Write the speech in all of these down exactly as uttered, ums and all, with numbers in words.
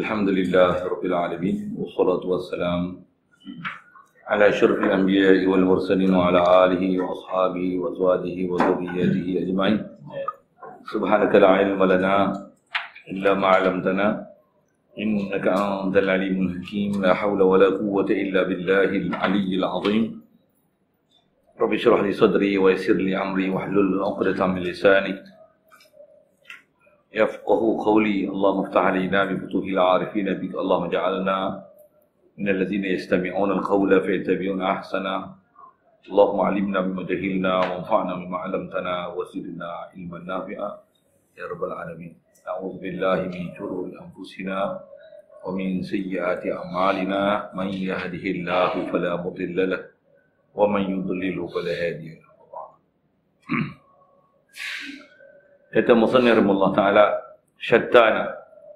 الحمد لله رب العالمين والصلاة والسلام على أشرف الأنبياء والمرسلين وعلى آله وأصحابه وأزواجه وذريته أجمعين. سبحانك لا علم لنا إلا ما علمتنا إنك أنت العليم الحكيم. لا حول ولا قوة إلا بالله العلي العظيم. رب اشرح لي صدري ويسر لي أمري واحلل عقدة من لساني يفقه قولي. اللهم افتح علينا بفتوح العارفين بك. اللهم اجعلنا من الذين يستمعون القول فيتبعون أحسنه. اللهم علمنا بما جهلنا وانفعنا بما علمتنا وزدنا علما نافعا يا رب العالمين. أعوذ بالله من شرور أنفسنا ومن سيئات أعمالنا. من يهده الله فلا مضل له ومن يضلل فلا هادي له. Kata Musannif rahimahullah ta'ala, syattana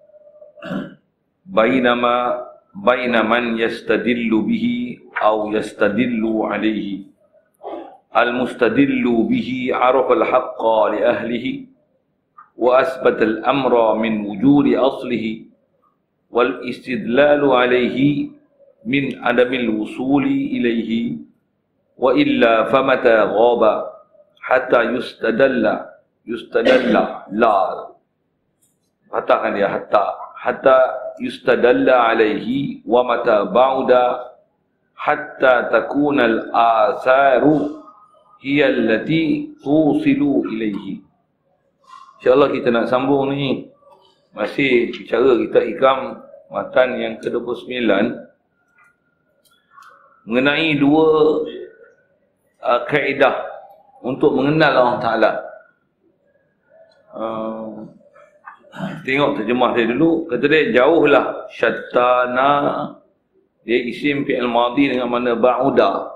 bainama baina man yastadillu bihi aw yastadillu alayhi. Al-mustadillu bihi arafa al-haqqa li ahlihi wa asbata al-amra min wujudi aslihi wal istidlalu alayhi min adamil wusuli ilayhi wa illa famata ghaba hatta yustadalla yustadalla la katakan dia hatta hatta yustadalla alaihi wa mata ba'da hatta takuna al-atharu hiya allati tusilu ilaihi. InsyaAllah kita nak sambung ni, masih bicara kita ikam matan yang ke dua puluh sembilan mengenai dua uh, kaedah untuk mengenal Allah Ta'ala. Uh, tengok terjemah dia dulu. Kata dia, jauhlah syattana, dia isim fi'il madhi dengan mana ba'uda.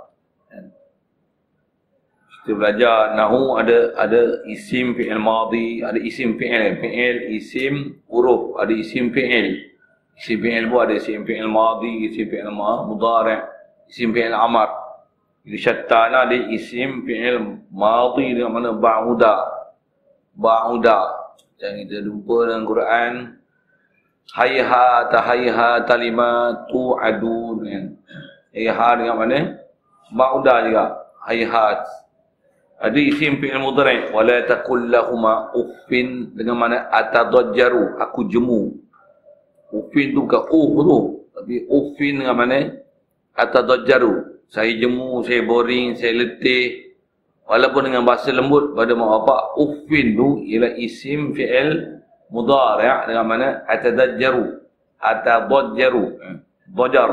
Kita belajar nahu, ada ada isim fi'il madhi, ada isim fi'il, fi'il isim huruf, ada isim fi'il. Isim fi'il pun ada isim fi'il madhi, isim fi'il mudhari', isim fi'il amar. Jadi syattana dia isim fi'il madhi dengan mana ba'uda. Ba'uda yang kita jumpa dalam Quran, hayhat hayhat lima tu'adun kan. Hayhat dengan mana? Ba'uda juga, hayhat. Ada isim fi'il mudhari', wala taqul lahuma uffin dengan mana atadajjaru, aku jemu. Uffin tu bukan uh tu, tapi uffin dengan mana atadajjaru, saya jemu, saya boring, saya letih. Walaupun dengan bahasa lembut pada mak bapak, uffin tu ialah isim fi'il mudhari' dengan mana atadajjaru, atadajjaru, dajar.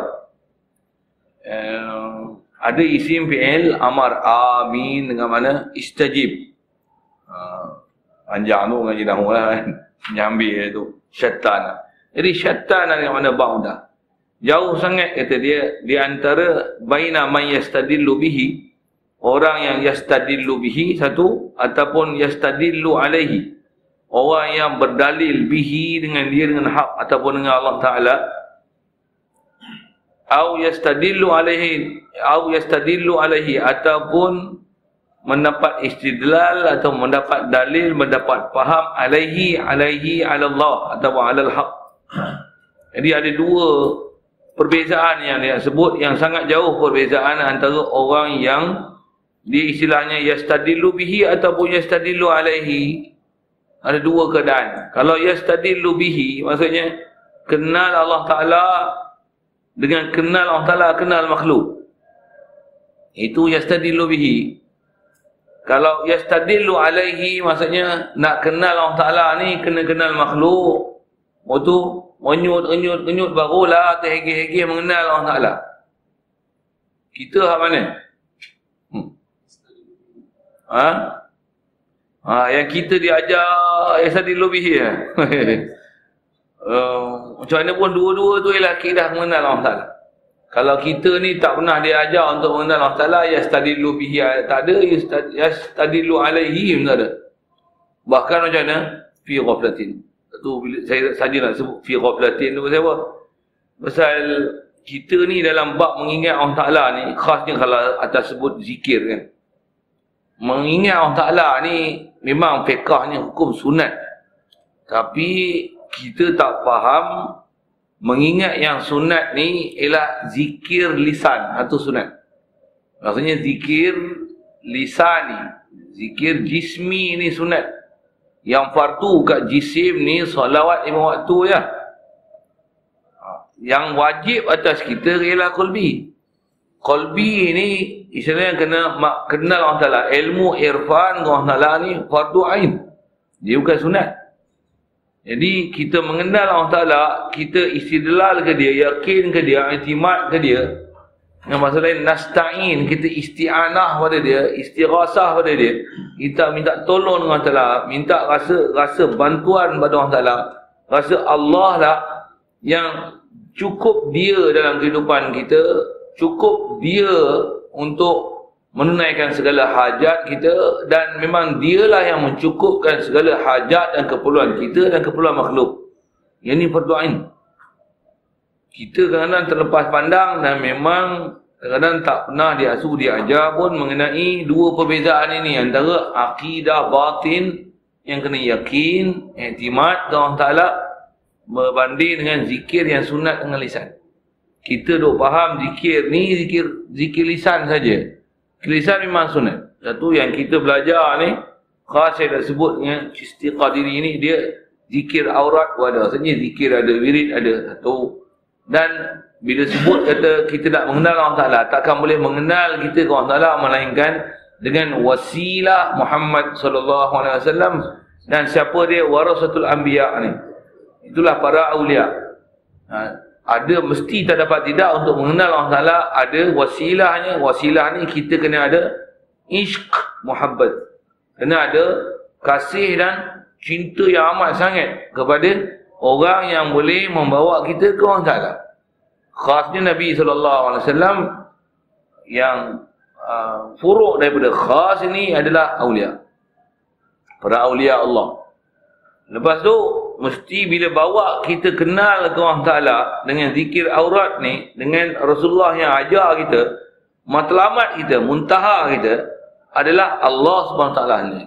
Uh, ada isim fi'il amar, amin dengan mana istajib. Uh, panjang tu ngaji dah lah kan, nyambil tu syattana. Jadi syattana dengan mana ba'uda, jauh sangat kata dia di antara baina man yastadillu bihi, orang yang yastadillu bihi satu, ataupun yastadillu alaihi, orang yang berdalil bihi dengan dia dengan hak ataupun dengan Allah Ta'ala, au yastadillu alaihi au yastadillu alaihi, ataupun mendapat istidlal atau mendapat dalil, mendapat faham alaihi alaihi ala Allah ataupun ala al-haq. Jadi ada dua perbezaan yang dia sebut, yang sangat jauh perbezaan antara orang yang dia istilahnya yastadillu bihi ataupun yastadillu alaihi. Ada dua keadaan. Kalau yastadillu bihi maksudnya kenal Allah Ta'ala dengan kenal Allah Ta'ala, kenal makhluk, itu yastadillu bihi. Kalau yastadillu alaihi maksudnya nak kenal Allah Ta'ala ni kena kenal makhluk. Waktu menyut-enyut-enyut barulah terhege-hege mengenal Allah Ta'ala. Kita hak mana? Hmm. Ha? Ha, yang kita diajar yastadillu bihi ya. uh, macam mana pun dua-dua tu ialah akidah mengenal Allah Ta'ala. Kalau kita ni tak pernah diajar untuk mengenal Allah Ta'ala, yastadillu bihi tak ada, yastadillu alaihi pun tak ada. Bahkan macam mana? Fi ghaflatin. Tu bila saya saja nak sebut fi ghaflatin tu pasal apa? Pasal kita ni dalam bab mengingat Allah Ta'ala ni, khasnya kalau atas sebut zikir kan, mengingat Allah Ta'ala ni memang fiqahnya hukum sunat, tapi kita tak faham mengingat yang sunat ni ialah zikir lisan atau sunat. Maksudnya zikir lisan ni, zikir jismi ni sunat. Yang fardu kat jisim ni salawat lima waktu je. Yang wajib atas kita ialah qalbi. Qalbi ni istilahnya kena kenal Allah Ta'ala. Ilmu irfan Allah Ta'ala ni fardu ain. Dia bukan sunat. Jadi kita mengenal Allah Ta'ala, kita istidlal ke dia, yakin ke dia, i'timad ke dia. Yang masalah nasta'in, kita isti'anah pada dia, istighasah pada dia. Kita minta tolong dengan Allah Ta'ala, minta rasa rasa bantuan pada Allah Ta'ala. Rasa Allah lah yang cukup dia dalam kehidupan kita, cukup dia untuk menunaikan segala hajat kita, dan memang dialah yang mencukupkan segala hajat dan keperluan kita dan keperluan makhluk. Yang ni fardu ain. Kita kadang-kadang terlepas pandang dan memang kadang-kadang tak pernah diasuh diajar pun mengenai dua perbezaan ini antara akidah batin yang kena yakin, i'timad kepada Allah Ta'ala berbanding dengan zikir yang sunat dengan lisan. Kita duk faham zikir ni zikir zikir lisan saja. Lisan memang sunat. Satu yang kita belajar ni, khas saya dah sebut dengan istiqah diri ni, dia zikir aurat pun ada. Maksudnya zikir ada, wirid ada satu. Dan bila sebut kata kita nak mengenal Allah Ta'ala, takkan boleh mengenal kita ke Allah Ta'ala melainkan dengan wasilah Muhammad sallallahu alaihi wasallam. Dan siapa dia? Warasatul anbiya ni. Itulah para awliya. Ha. Ada mesti tak dapat tidak untuk mengenal Allah Ta'ala, ada wasilahnya. Wasilah ni kita kena ada ishq, muhabbat. Kena ada kasih dan cinta yang amat sangat kepada orang yang boleh membawa kita ke Allah Ta'ala. Khasnya Nabi sallallahu alaihi wasallam yang uh, furuk daripada khas ini adalah awliya. Para awliya Allah. Lepas tu, mesti bila bawa kita kenal ke Allah Ta'ala dengan zikir aurat ni, dengan Rasulullah yang ajar kita, matlamat kita, muntaha kita adalah Allah subhanahu wa taala ni.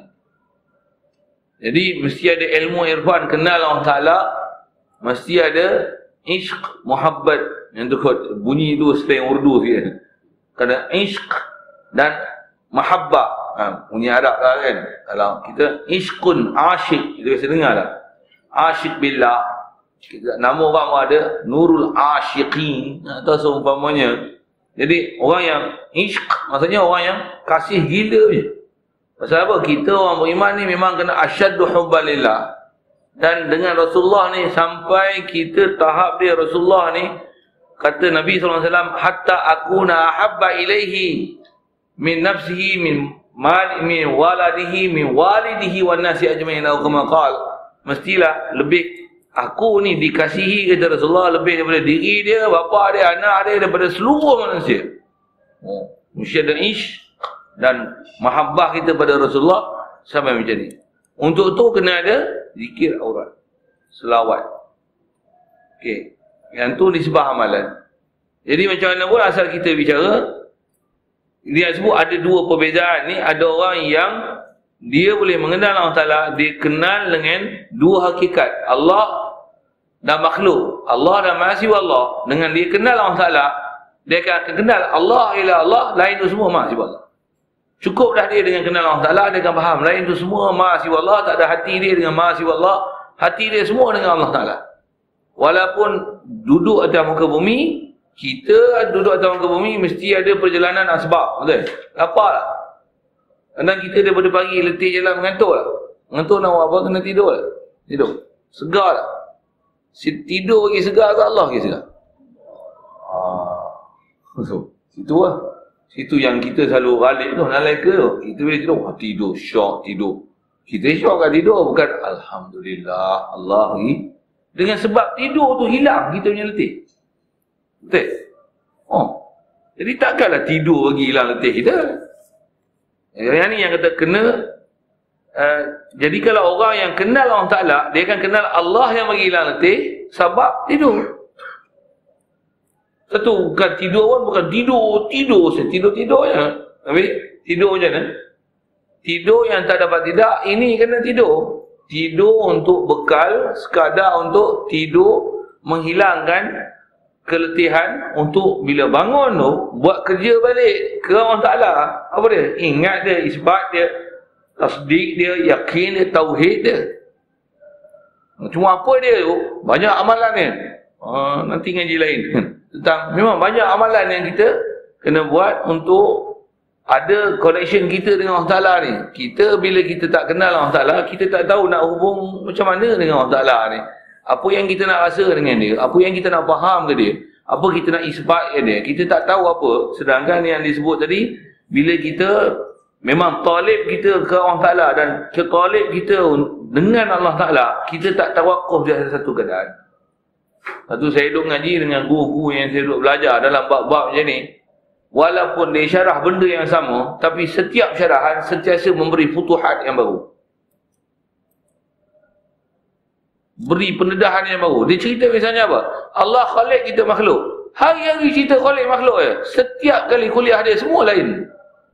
Jadi, mesti ada ilmu irfan, kenal Allah Ta'ala, mesti ada ishq, muhabbat. Yang tu bunyi tu selain Urdu sikit. Kena ishq dan mahabbah. Ha, bunyi Arab lah kan. Kalau kita ishqun, asyik, kita biasa dengar lah. Asyik billah. Kita, nama orang ada Nurul Asyiqin atau seumpamanya. Jadi orang yang ishq, maksudnya orang yang kasih gila je. Pasal apa? Kita orang beriman ni memang kena asyaddu hubbalillah. Dan dengan Rasulullah ni, sampai kita tahap dia Rasulullah ni, kata Nabi sallallahu alaihi wasallam, hatta akuna ahabba ilaihi min nafsihi min mal min waladihi min walidihi wan nasi ajma'in, atau kama qala, mestilah lebih aku ni dikasihi kata Rasulullah lebih daripada diri dia, bapa dia, anak dia, daripada seluruh manusia. Oh, mesti ada ish dan mahabbah kita pada Rasulullah sampai macam ni. Untuk tu kena ada zikir aurat, selawat. Okey, yang tu disebab amalan. Jadi macam mana pun asal kita bicara, dia sebut ada dua perbezaan ni. Ada orang yang dia boleh mengenal Allah Ta'ala, dia kenal dengan dua hakikat, Allah dan makhluk. Allah dan mahasiswa Allah. Dengan dia kenal Allah Ta'ala, dia akan kenal Allah ialah Allah, lain tu semua mahasiswa Allah. Cukup dah dia dengan kenal Allah Ta'ala, dia akan faham lain tu semua mahasiswa Allah. Tak ada hati dia dengan mahasiswa Allah, hati dia semua dengan Allah Ta'ala. Walaupun duduk atas muka bumi, kita duduk atas muka bumi mesti ada perjalanan asbab, betul? Lapar lah. Kadang kita daripada pagi letih jalan, mengantuk lah. Mengantuk nak buat apa? Kena tidur lah. Tidur. Segar lah. Tidur lagi segar ke Allah lagi segar? Ah. So, situ lah. Situ yang kita selalu balik tu, nalaika tu. Kita boleh tidur, oh, tidur, syok, tidur. Kita syok kan tidur, bukan Alhamdulillah, Allah lagi. Dengan sebab tidur tu hilang kita punya letih. Betul? Oh. Jadi takkanlah tidur bagi hilang letih kita. Yang ni yang kata kena uh, jadi kalau orang yang kenal Allah Ta'ala, dia akan kenal Allah yang bagi hilang letih sebab tidur. Satu, bukan tidur pun, bukan tidur, tidur saya tidur-tidur je. Habis, tidur macam mana? Tidur yang tak dapat tidak, ini kena tidur. Tidur untuk bekal, sekadar untuk tidur menghilangkan keletihan untuk bila bangun tu buat kerja balik ke Allah Ta'ala. Apa dia? Ingat dia, isbat dia, tasdik dia, yakin dia, tauhid dia. Cuma apa dia tu? Banyak amalan dia. Uh, nanti ngaji lain tentang memang banyak amalan yang kita kena buat untuk ada connection kita dengan Allah Ta'ala ni. Kita bila kita tak kenal Allah Ta'ala, kita tak tahu nak hubung macam mana dengan Allah Ta'ala ni. Apa yang kita nak rasa dengan dia, apa yang kita nak faham ke dia, apa kita nak isbat ke dia, kita tak tahu apa. Sedangkan yang disebut tadi, bila kita memang talib kita ke Allah Ta'ala dan ke talib kita dengan Allah Ta'ala, kita tak tawakuf di atas satu keadaan. Satu saya duduk ngaji dengan guru-guru yang saya duduk belajar dalam bab-bab macam ni. Walaupun dia syarah benda yang sama, tapi setiap syarahan sentiasa memberi futuhat yang baru. Beri pendedahan yang baru. Dia cerita misalnya apa? Allah khalik kita makhluk. Hari-hari cerita khalik makhluk je. Setiap kali kuliah dia semua lain.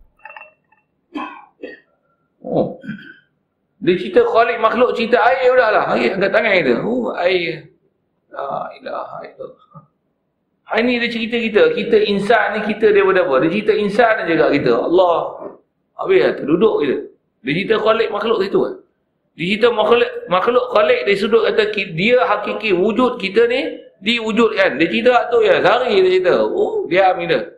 Oh. Dia cerita khalik makhluk, cerita air dah lah. Air angkat tangan kita. Oh, air. La ilaha illallah. Hari ni dia cerita kita. Kita insan ni kita daripada apa? Dia cerita insan aja kat kita. Allah. Habis lah, terduduk kita. Dia cerita khalik makhluk situ kan. Dia cerita makhluk, makhluk khalik dari sudut kata dia hakiki wujud kita ni diwujudkan. Dia cerita tu ya. Sehari dia cerita. Oh, diam kita.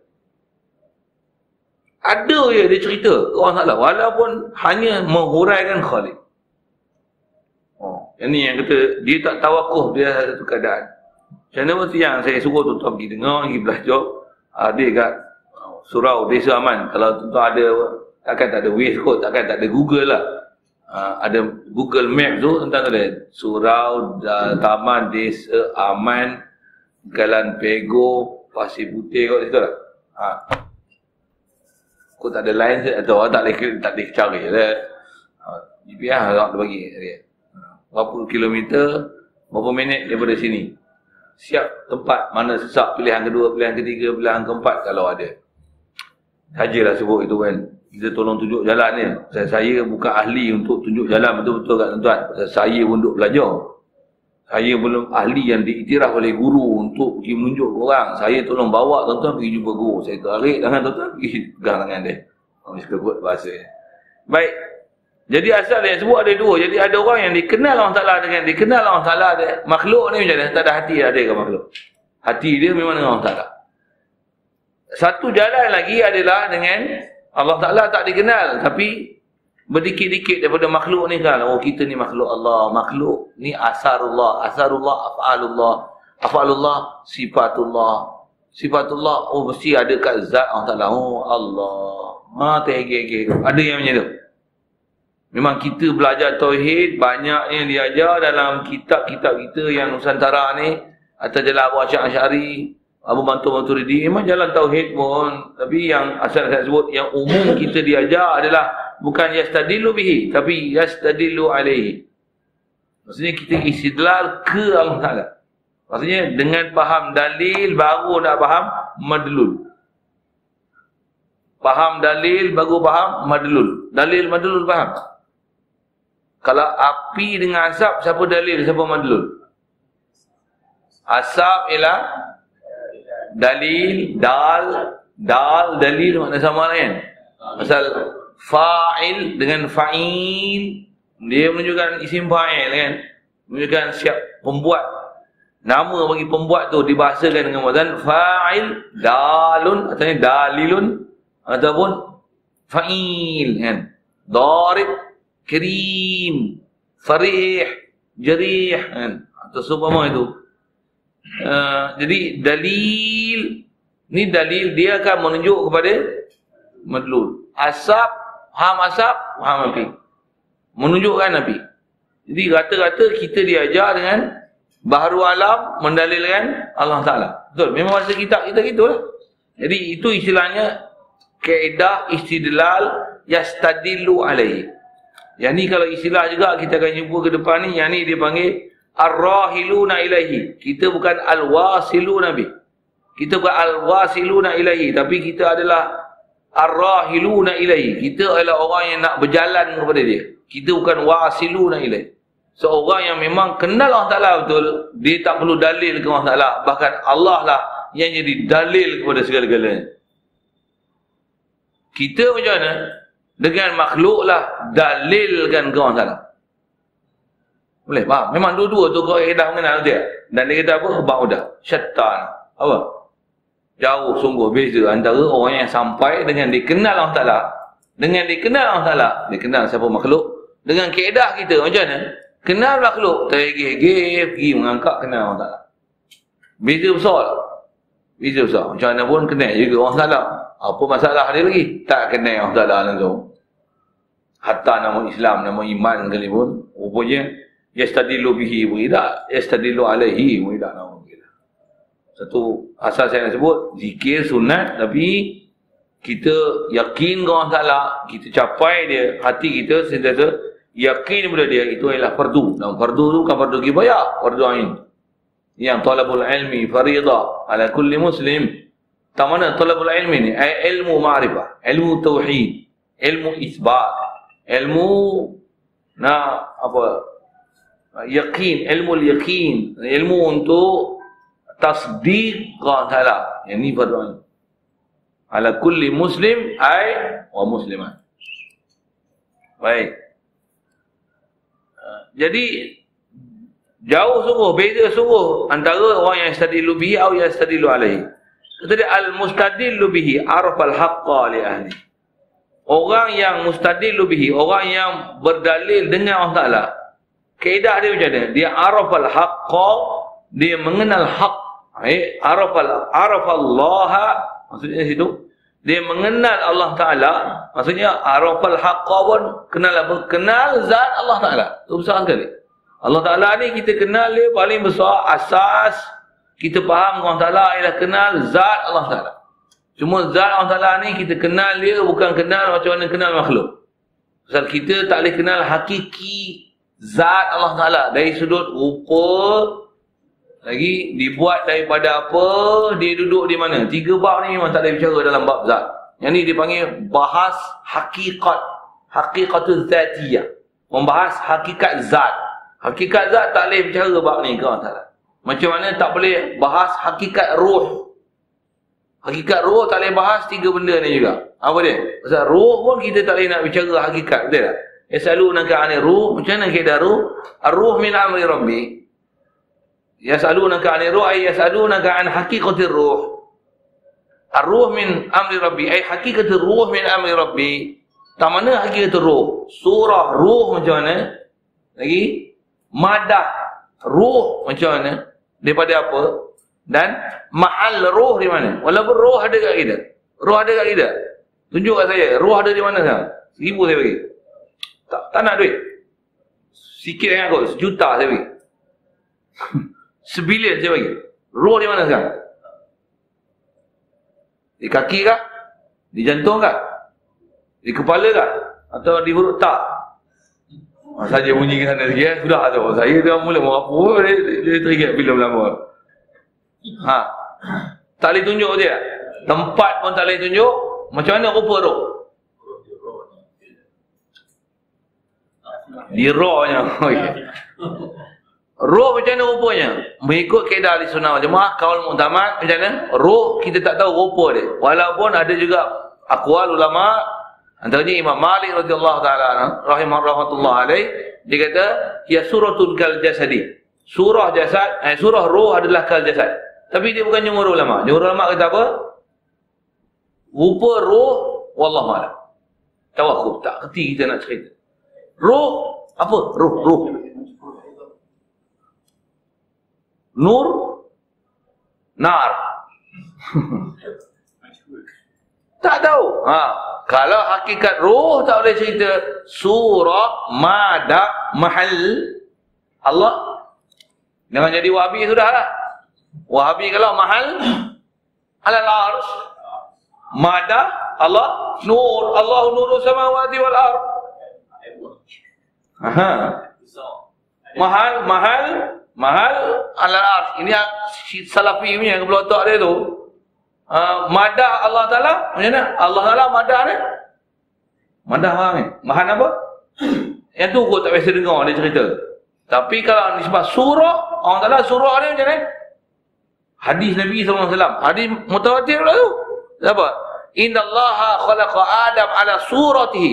Ada je dia cerita. Orang tak tahu. Walaupun hanya menghuraikan khalik. Oh, yang ni yang kata dia tak tawakuf dia ada satu keadaan. Macam mana mesti yang saya suruh tuan-tuan pergi dengar, pergi belajar. Ada kat surau Desa Aman. Kalau tuan-tuan ada, takkan tak ada Waze kot, takkan tak ada Google lah. Uh, ada Google Map tu, tuan-tuan ada surau, uh, Taman Desa Aman, Jalan Pego, Pasir Putih kot situ lah. Ha. Kau tak ada line atau tak boleh tak boleh cari lah. G P S lah dia bagi dia. Berapa kilometer, berapa minit daripada sini. Siap tempat mana sesak pilihan kedua, pilihan ketiga, pilihan keempat kalau ada. Sajalah sebut itu kan. Kita tolong tunjuk jalan dia. Saya, saya bukan ahli untuk tunjuk jalan betul-betul kat tuan-tuan. Saya pun duduk belajar. Saya belum ahli yang diiktiraf oleh guru untuk pergi menunjuk orang. Saya tolong bawa tuan-tuan pergi jumpa guru. Saya tarik tangan tuan-tuan, pergi pegang tangan dia. Orang suka buat bahasa. Baik. Jadi asal yang sebut ada dua. Jadi ada orang yang dikenal Allah Ta'ala dengan dikenal Allah Ta'ala. Makhluk ni macam mana? Tak ada hati ada ke makhluk? Hati dia memang dengan Allah Ta'ala. Satu jalan lagi adalah dengan Allah Ta'ala tak dikenal. Tapi berdikit-dikit daripada makhluk ni kan. Oh kita ni makhluk Allah. Makhluk ni asarullah. Asarullah af'alullah. Af'alullah sifatullah. Sifatullah oh mesti ada kat zat Allah Ta'ala. Oh Allah. Ha terhege-hege. Ada yang macam tu. Memang kita belajar tauhid, banyak yang diajar dalam kitab-kitab kita yang Nusantara ni, atau jalan Abu Asy'ari Asy'ari, Abu Mansur Maturidi, memang jalan tauhid pun. Tapi yang asal saya sebut, yang umum kita diajar adalah bukan yastadillu bihi, tapi yastadillu alaihi. Maksudnya kita istidlal ke Allah Ta'ala. Maksudnya dengan faham dalil baru nak faham madlul. Faham dalil baru faham madlul. Dalil madlul faham. Kalau api dengan asap, siapa dalil, siapa madlul? Asap ialah dalil, dal, dal, dalil makna sama kan? Pasal fa'il dengan fa'il, dia menunjukkan isim fa'il kan? Menunjukkan siap pembuat. Nama bagi pembuat tu dibahasakan dengan wazan fa'il, dalun, atau dalilun, ataupun fa'il kan? Darib, Karim, Farih, Jarih kan? Atau seumpama itu. Uh, jadi dalil ni dalil dia akan menunjuk kepada madlul. Asap, ham asap, ham api. Menunjukkan api. Jadi rata-rata kita diajar dengan baharu alam mendalilkan Allah Ta'ala. Betul? Memang bahasa kitab kita gitulah. Jadi itu istilahnya kaedah istidlal yastadillu alaihi. Yang ni kalau istilah juga kita akan jumpa ke depan ni, yang ni dia panggil ar-rahiluna ilaihi. Kita bukan al-wasiluna bih. Kita bukan al-wasiluna ilaihi, tapi kita adalah ar-rahiluna ilaihi. Kita adalah orang yang nak berjalan kepada dia. Kita bukan wasiluna ilaihi. Seorang yang memang kenal Allah Ta'ala betul, dia tak perlu dalil ke Allah Ta'ala. Bahkan Allah lah yang jadi dalil kepada segala-galanya. Kita macam mana? Dengan makhluk lah dalilkan ke Allah Ta'ala. Boleh faham? Memang dua-dua tu kau dah mengenal dia. Dan dia kata apa? Ba'udah. Syaitan. Apa? Jauh sungguh beza antara orang yang sampai dengan dikenal Allah Ta'ala. Dengan dikenal Allah Ta'ala. Dikenal siapa makhluk. Dengan keedah kita macam mana? Kenal makhluk, tergigih-gigih, pergi mengangkat kenal Allah Ta'ala. Beza besar. Beza besar. Macam mana pun kenal juga Allah Ta'ala. Apa masalah dia lagi? Tak kenal Allah Ta'ala langsung. Hatta nama Islam, nama iman sekali pun, rupanya, yastadilu bihi wa tidak, yastadilu alaihi wa tidak. Satu asal saya nak sebut, zikir sunat, tapi kita yakin ke Allah Ta'ala, kita capai dia, hati kita sentiasa yakin kepada dia, itu adalah fardu. Dan fardu tu bukan fardu kifayah, fardu ain. Yang talabul ilmi faridah ala kulli muslim. Tak mana talabul ilmi ni? Ilmu ma'rifah, ilmu tauhid, ilmu isbat, ilmu na apa? Yakin, ilmu yakin, ilmu untuk tasdiq Allah Ta'ala. Yang ni fardu ain. Ala kulli muslim ay wa muslimat. Baik. Jadi jauh sungguh, beza sungguh antara orang yang yastadilu bihi atau yastadilu alaihi. Kata dia al-mustadillu bihi arafal haqqa li ahli. Orang yang mustadillu bihi, orang yang berdalil dengan Allah Ta'ala, kaedah dia macam mana? Dia arafal haqqa, dia mengenal haq. Eh, arafal arafallaha, maksudnya situ dia mengenal Allah Ta'ala. Maksudnya arafal haqqa pun kenal apa? Kenal zat Allah Ta'ala. Itu besar sekali. Allah Ta'ala ni kita kenal dia paling besar. Asas kita faham Allah Ta'ala ialah kenal zat Allah Ta'ala. Cuma zat Allah Ta'ala ni kita kenal dia bukan kenal macam mana kenal makhluk. Pasal kita tak boleh kenal hakiki zat Allah Ta'ala dari sudut rupa. Lagi dibuat daripada apa, dia duduk di mana. Tiga bab ni memang tak boleh bicara dalam bab zat. Yang ni dipanggil bahas hakikat, hakikatul zatiyah. Membahas hakikat zat. Hakikat zat tak boleh bicara bab ni ke Allah Ta'ala. Macam mana tak boleh bahas hakikat ruh. Hakikat ruh tak boleh bahas tiga benda ni juga. Apa dia? Pasal ruh pun kita tak boleh nak bicara hakikat. Betul tak? Yasalunaka 'anil ruh. Macam mana keadaan ruh? Ar-ruh min amri rabbi. Yas'alunaka 'anil ruh ay yas'alunaka 'an haqiqatir ruh. Ar-ruh min amri rabbi ay haqiqatir ruh min amri rabbi. Tak mana hakikatul ruh? Surah ruh macam mana? Lagi madah ruh macam mana? Daripada apa? Dan mahal ruh di mana? Walaupun ruh ada kat kita. Ruh ada kat kita. Tunjuk kat saya, ruh ada di mana sekarang? Seribu saya bagi. Tak, tak nak duit. Sikit sangat kot, sejuta saya bagi. Sebilion saya bagi. Roh di mana sekarang? Di kaki kah? Di jantung kah? Di kepala kah? Atau di huruf tak? Ha, saja bunyi ke sana sikit ya. Sudah tu. Saya dah mula mau apa dia, dia teringat filem lama. Ha. Tak boleh tunjuk dia. Tempat pun tak boleh tunjuk. Macam mana rupa roh? Di rohnya. Roh macam mana rupanya? Mengikut kaedah ahli sunnah wal jamaah, kaul mu'tamad, macam mana? Roh kita tak tahu rupa dia. Walaupun ada juga aqwal ulama, antaranya Imam Malik radhiyallahu taala rahimahullah alaih, dia kata ya suratul kal jasadi. Surah jasad, eh, surah roh adalah kal jasad. Tapi dia bukan jumhur ulama. Jumhur ulama kata apa? Rupa roh wallahu a'lam. Tawakkuf, tak kerti kita nak cerita. Roh apa? Roh, roh. Nur, nar. Tak tahu. Ha, kalau hakikat roh tak boleh cerita surah, madah, mahal Allah. Jangan jadi Wahabi sudahlah. Wahabi kalau mahal alal arsh, madah Allah, nur, Allah nurus samawati wal ardh. Aha. Mahal, mahal Mahal alal arsh. Ini Salafi punya kepala otak dia tu. Uh, madah Allah Ta'ala. Macam mana? Allah Ta'ala madah ni. Madah orang ni. Mahal apa? Yang tu kot tak biasa dengar dia cerita. Tapi kalau disebut surah, orang Ta'ala surah ni macam mana? Hadis Nabi sallallahu alaihi wasallam. Hadis mutawatir pula tu. Apa? Inna Allaha khalaqa Adam ala suratihi.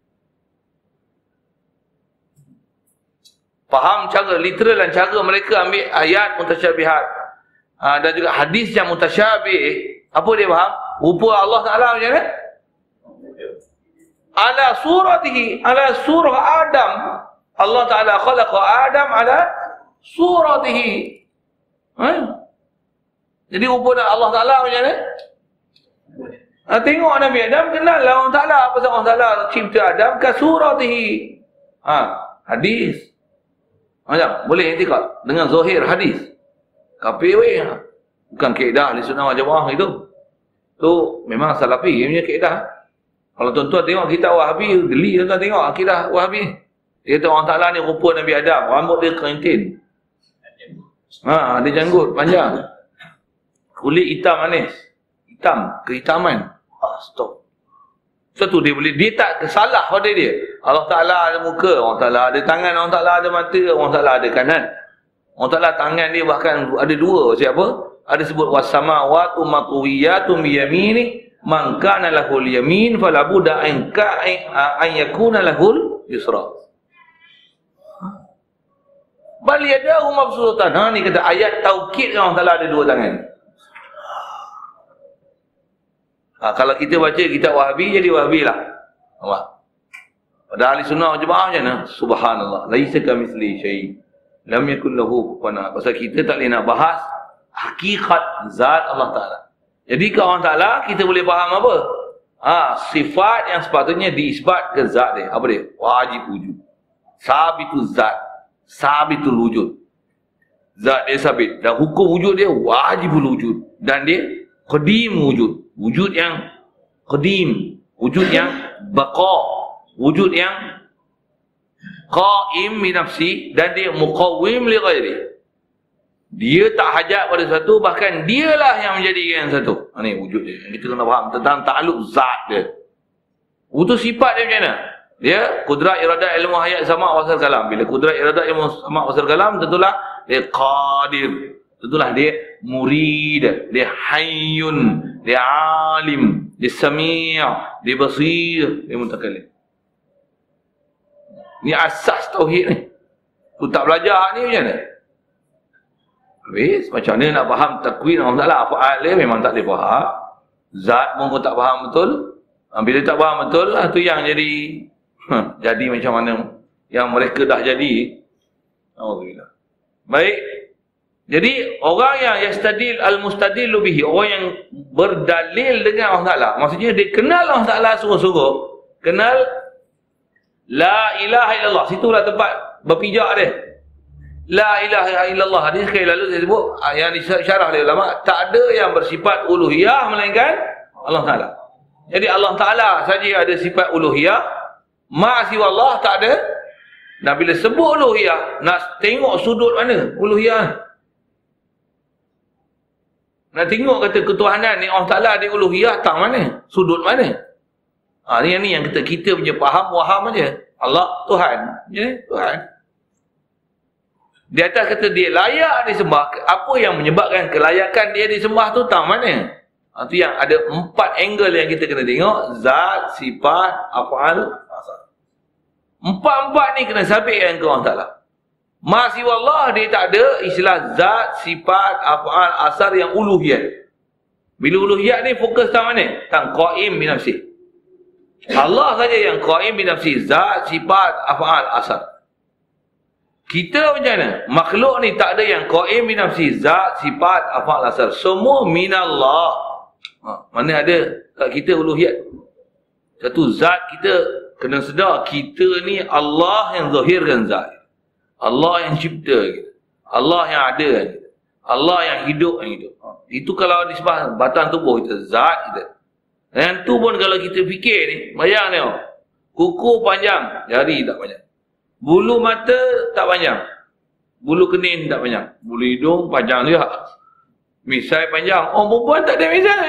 Faham cara literal dan cara mereka ambil ayat mutasyabihat. Ha, dan juga hadis yang mutasyabih. Apa dia faham? Rupa Allah Ta'ala macam mana? Ala suratihi. Ala surah Adam. Allah Ta'ala khalaqa Adam ala suratihi. Ha? Jadi rupa Allah Ta'ala macam mana? Ha, tengok Nabi Adam, kenal lah Allah Ta'ala. Pasal Allah Ta'ala cipta Adam ke suratihi. Ha, hadis. Macam, boleh intikad dengan zahir hadis. Kapir weh. Bukan kaedah ahli sunnah wal jamaah itu. Tu memang salafi punya kaedah. Kalau tuan-tuan tengok kitab Wahabi, geli tuan-tuan tengok akidah Wahabi. Dia kata Allah Ta'ala ni rupa Nabi Adam, rambut dia kerintin. Ha, dia janggut panjang. Kulit hitam manis. Hitam, kehitaman. Ah, stop. Satu dia boleh, dia tak salah pada dia. Allah Ta'ala ada muka, Allah Ta'ala ada tangan, Allah Ta'ala ada mata, Allah Ta'ala ada kanan. Allah Ta'ala tangan dia bahkan ada dua. Siapa? Ada sebut wasamawatu matwiyatun biyamini man kana lahul yamin fala budda an ka an yakuna lahul yusra. Bal yadahu mabsuutatan. Ha, ni kata ayat taukid Allah Ta'ala ada dua tangan. Ha, kalau kita baca kitab Wahabi, jadi Wahabi lah. Nampak? Pada ahli sunnah wal jamaah macam mana? Subhanallah. Laisa kamitsli syai'. Lam yakul lahu kufuwan ahad. Pasal kita tak boleh nak bahas hakikat zat Allah Ta'ala. Jadi ke Allah Ta'ala, kita boleh faham apa? Ha, sifat yang sepatutnya diisbat ke zat dia. Apa dia? Wajib wujud. Sabitu zat. Sabitul wujud. Zat dia sabit. Dan hukum wujud dia wajibul wujud. Dan dia qadim wujud. Wujud yang qadim. Wujud yang baqa. Wujud yang qaim min nafsi. Dan dia muqawwim li ghairi. Dia tak hajat pada satu, bahkan dialah yang menjadikan satu. Ha, ni wujud dia. Kita kena faham tentang ta'aluk zat dia. Itu sifat dia macam mana? Dia kudrat iradat ilmu hayat sama wasal kalam. Bila kudrat iradat ilmu sama wasal kalam, tentulah dia qadir. Tentulah dia murid. Dia hayyun. Dia alim. Dia sami'. Dia basir. Dia mutakalim. Ni asas tauhid ni. Tu tak belajar ni macam mana? Habis, macam mana nak faham takwin Allah Ta'ala? Apa dia memang tak boleh faham. Zat pun kau tak faham betul. Bila tak faham betul lah, tu yang jadi huh, jadi macam mana yang mereka dah jadi. Alhamdulillah. Baik. Jadi orang yang yastadil al-mustadil bihi, orang yang berdalil dengan Allah Ta'ala, maksudnya dia kenal Allah Ta'ala sungguh-sungguh. Kenal la ilaha illallah. Situlah tempat berpijak dia. La ilaha illallah. Hadis sekali lalu saya sebut, yang disyarah oleh ulama, tak ada yang bersifat uluhiyah melainkan Allah Ta'ala. Jadi Allah Ta'ala saja ada sifat uluhiyah. Ma siwa Allah tak ada. Dan bila sebut uluhiyah, nak tengok sudut mana uluhiyah. Nak tengok kata ketuhanan ni Allah Ta'ala ada uluhiyah, tak mana? Sudut mana? Ha, ni yang ni yang kita, kita punya faham, waham aja. Allah Tuhan. Ya, Tuhan. Di atas kata dia layak disembah. Apa yang menyebabkan kelayakan dia disembah tu tak mana? Ha, tu yang ada empat angle yang kita kena tengok. Zat, sifat, af'al, asar. Empat-empat ni kena sabitkan ke Allah Ta'ala. Masih wallah dia tak ada istilah zat, sifat, af'al, asar yang uluhiyat. Bila uluhiyat ni fokus tak mana? Tak qaim bin nafsi. Allah saja yang qaim bin nafsi. Zat, sifat, af'al, asar. Kita macam mana? Makhluk ni tak ada yang qaim bin nafsi. Zat, sifat, af'al, asar. Semua minallah. Ha, mana ada kat kita uluhiyat. Satu zat kita kena sedar. Kita ni Allah yang zahirkan zat. Allah yang cipta kita. Allah yang ada kita. Allah yang hidup yang hidup. Ha, itu kalau disebut batang tubuh kita. Zat kita. Yang tu pun kalau kita fikir ni. Bayang ni. Oh, kuku panjang. Jari tak panjang. Bulu mata tak panjang. Bulu kening tak panjang. Bulu hidung panjang juga. Misai panjang. Oh, perempuan tak ada misai.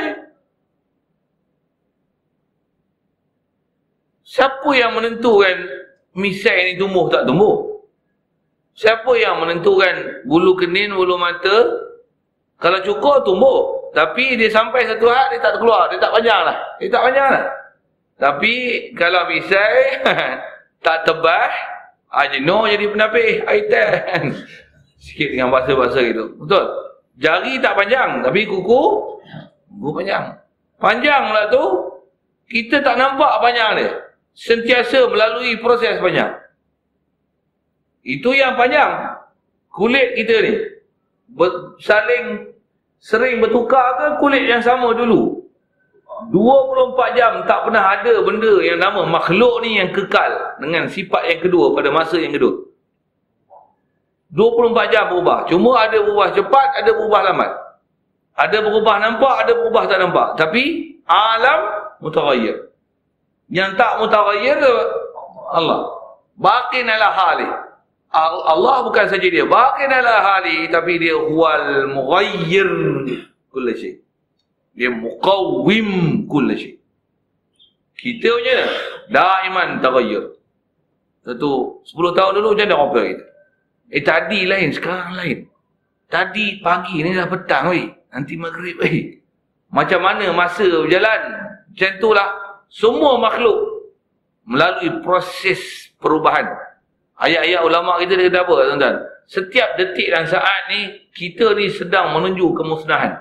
Siapa yang menentukan misai ni tumbuh tak tumbuh? Siapa yang menentukan bulu kenin, bulu mata? Kalau cukur, tumbuh. Tapi dia sampai satu had, dia tak keluar. Dia tak panjang lah. Dia tak panjang lah. Tapi kalau misai, tak tebal, ah, jenuh jadi penapis. Aitan. Sikit dengan bahasa-bahasa gitu. Betul? Jari tak panjang. Tapi kuku, kuku panjang. Panjang lah tu, kita tak nampak panjang dia. Sentiasa melalui proses panjang. Itu yang panjang. Kulit kita ni ber, saling sering bertukar ke kulit yang sama dulu? dua puluh empat jam tak pernah ada benda yang nama makhluk ni yang kekal dengan sifat yang kedua pada masa yang kedua. dua puluh empat jam berubah. Cuma ada berubah cepat, ada berubah lambat. Ada berubah nampak, ada berubah tak nampak. Tapi alam mutaghayyir. Yang tak mutaghayyir Allah. Baqin ala hali. Allah bukan saja dia baqin ala hali, tapi dia huwal mughayyir kulli syai. Dia muqawwim kulli syai. Kita punya daiman taghayyur. Satu sepuluh tahun dulu macam mana orang kita? Eh tadi lain, sekarang lain. Tadi pagi ni dah petang weh. Nanti maghrib weh. Macam mana masa berjalan? Macam itulah semua makhluk melalui proses perubahan. Ayat-ayat ulama kita dia kata apa tuan-tuan? Setiap detik dan saat ni kita ni sedang menuju kemusnahan.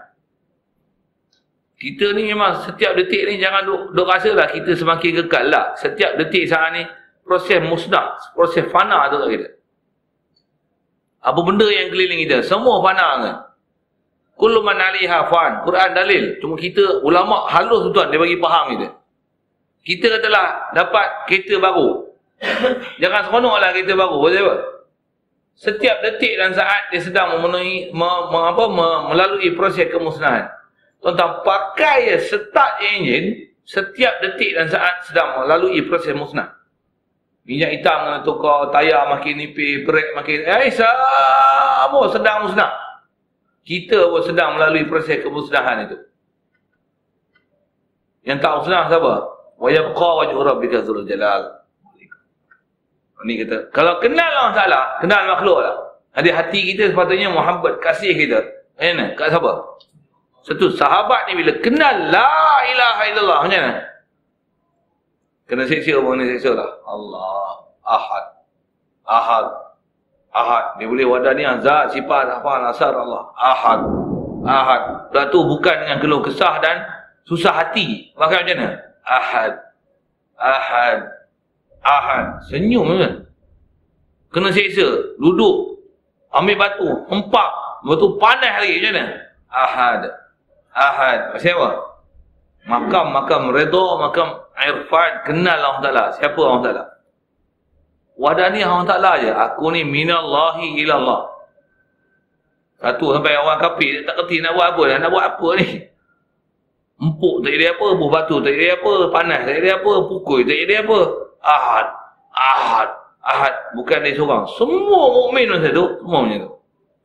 Kita ni memang setiap detik ni jangan duk, duk rasalah kita semakin kekal lah. Setiap detik saat ni proses musnah, proses fana tu kat kita. Apa benda yang keliling kita? Semua fana kan? Kullu man 'alaiha fan. Quran dalil. Cuma kita ulama halus tuan dia bagi faham kita. Kita katalah dapat kereta baru. Jangan seronoklah kereta baru. Betul apa? Setiap detik dan saat dia sedang memenuhi me, me, apa, me, melalui proses kemusnahan. Tuan-tuan pakai ya start enjin, setiap detik dan saat sedang melalui proses musnah. Minyak hitam kena tukar, tayar makin nipis, brek makin eh semua sedang musnah. Kita pun sedang melalui proses kemusnahan itu. Yang tak musnah siapa? Wa yabqa wajhu rabbika dzul jalal. Ni kata, kalau kenal Allah Taala, kenal makhluk lah. Hati hati kita sepatutnya muhabbat, kasih kita. Eh mana? Kat siapa? Satu sahabat ni bila kenal la ilaha illallah macam mana? Kena seksa pun kena seksa lah. Allah Ahad. Ahad. Ahad. Dia boleh wadah ni zat, sifat, apa, nasar Allah. Ahad. Ahad. Lepas tu bukan dengan keluh kesah dan susah hati. Maka macam mana? Ahad. Ahad. Ahad. Senyum kan? Kena seksa. Duduk. Ambil batu. Hempak. Lepas tu panas lagi. Macam mana? Ahad. Ahad. Maksudnya apa? Makam, makam redha, makam irfan. Kenal Allah Ta'ala. Siapa Allah Ta'ala? Wadah ni Allah Ta'ala je. Aku ni minallahi ilallah. Satu sampai orang kafir tak kerti nak buat apa dah. Nak buat apa ni? Empuk tak jadi apa. Buh batu tak jadi apa. Panas tak jadi apa. Pukul tak jadi apa. Ahad. Ahad. Ahad. Bukan dia seorang. Semua mukmin masa tu. Semua macam tu.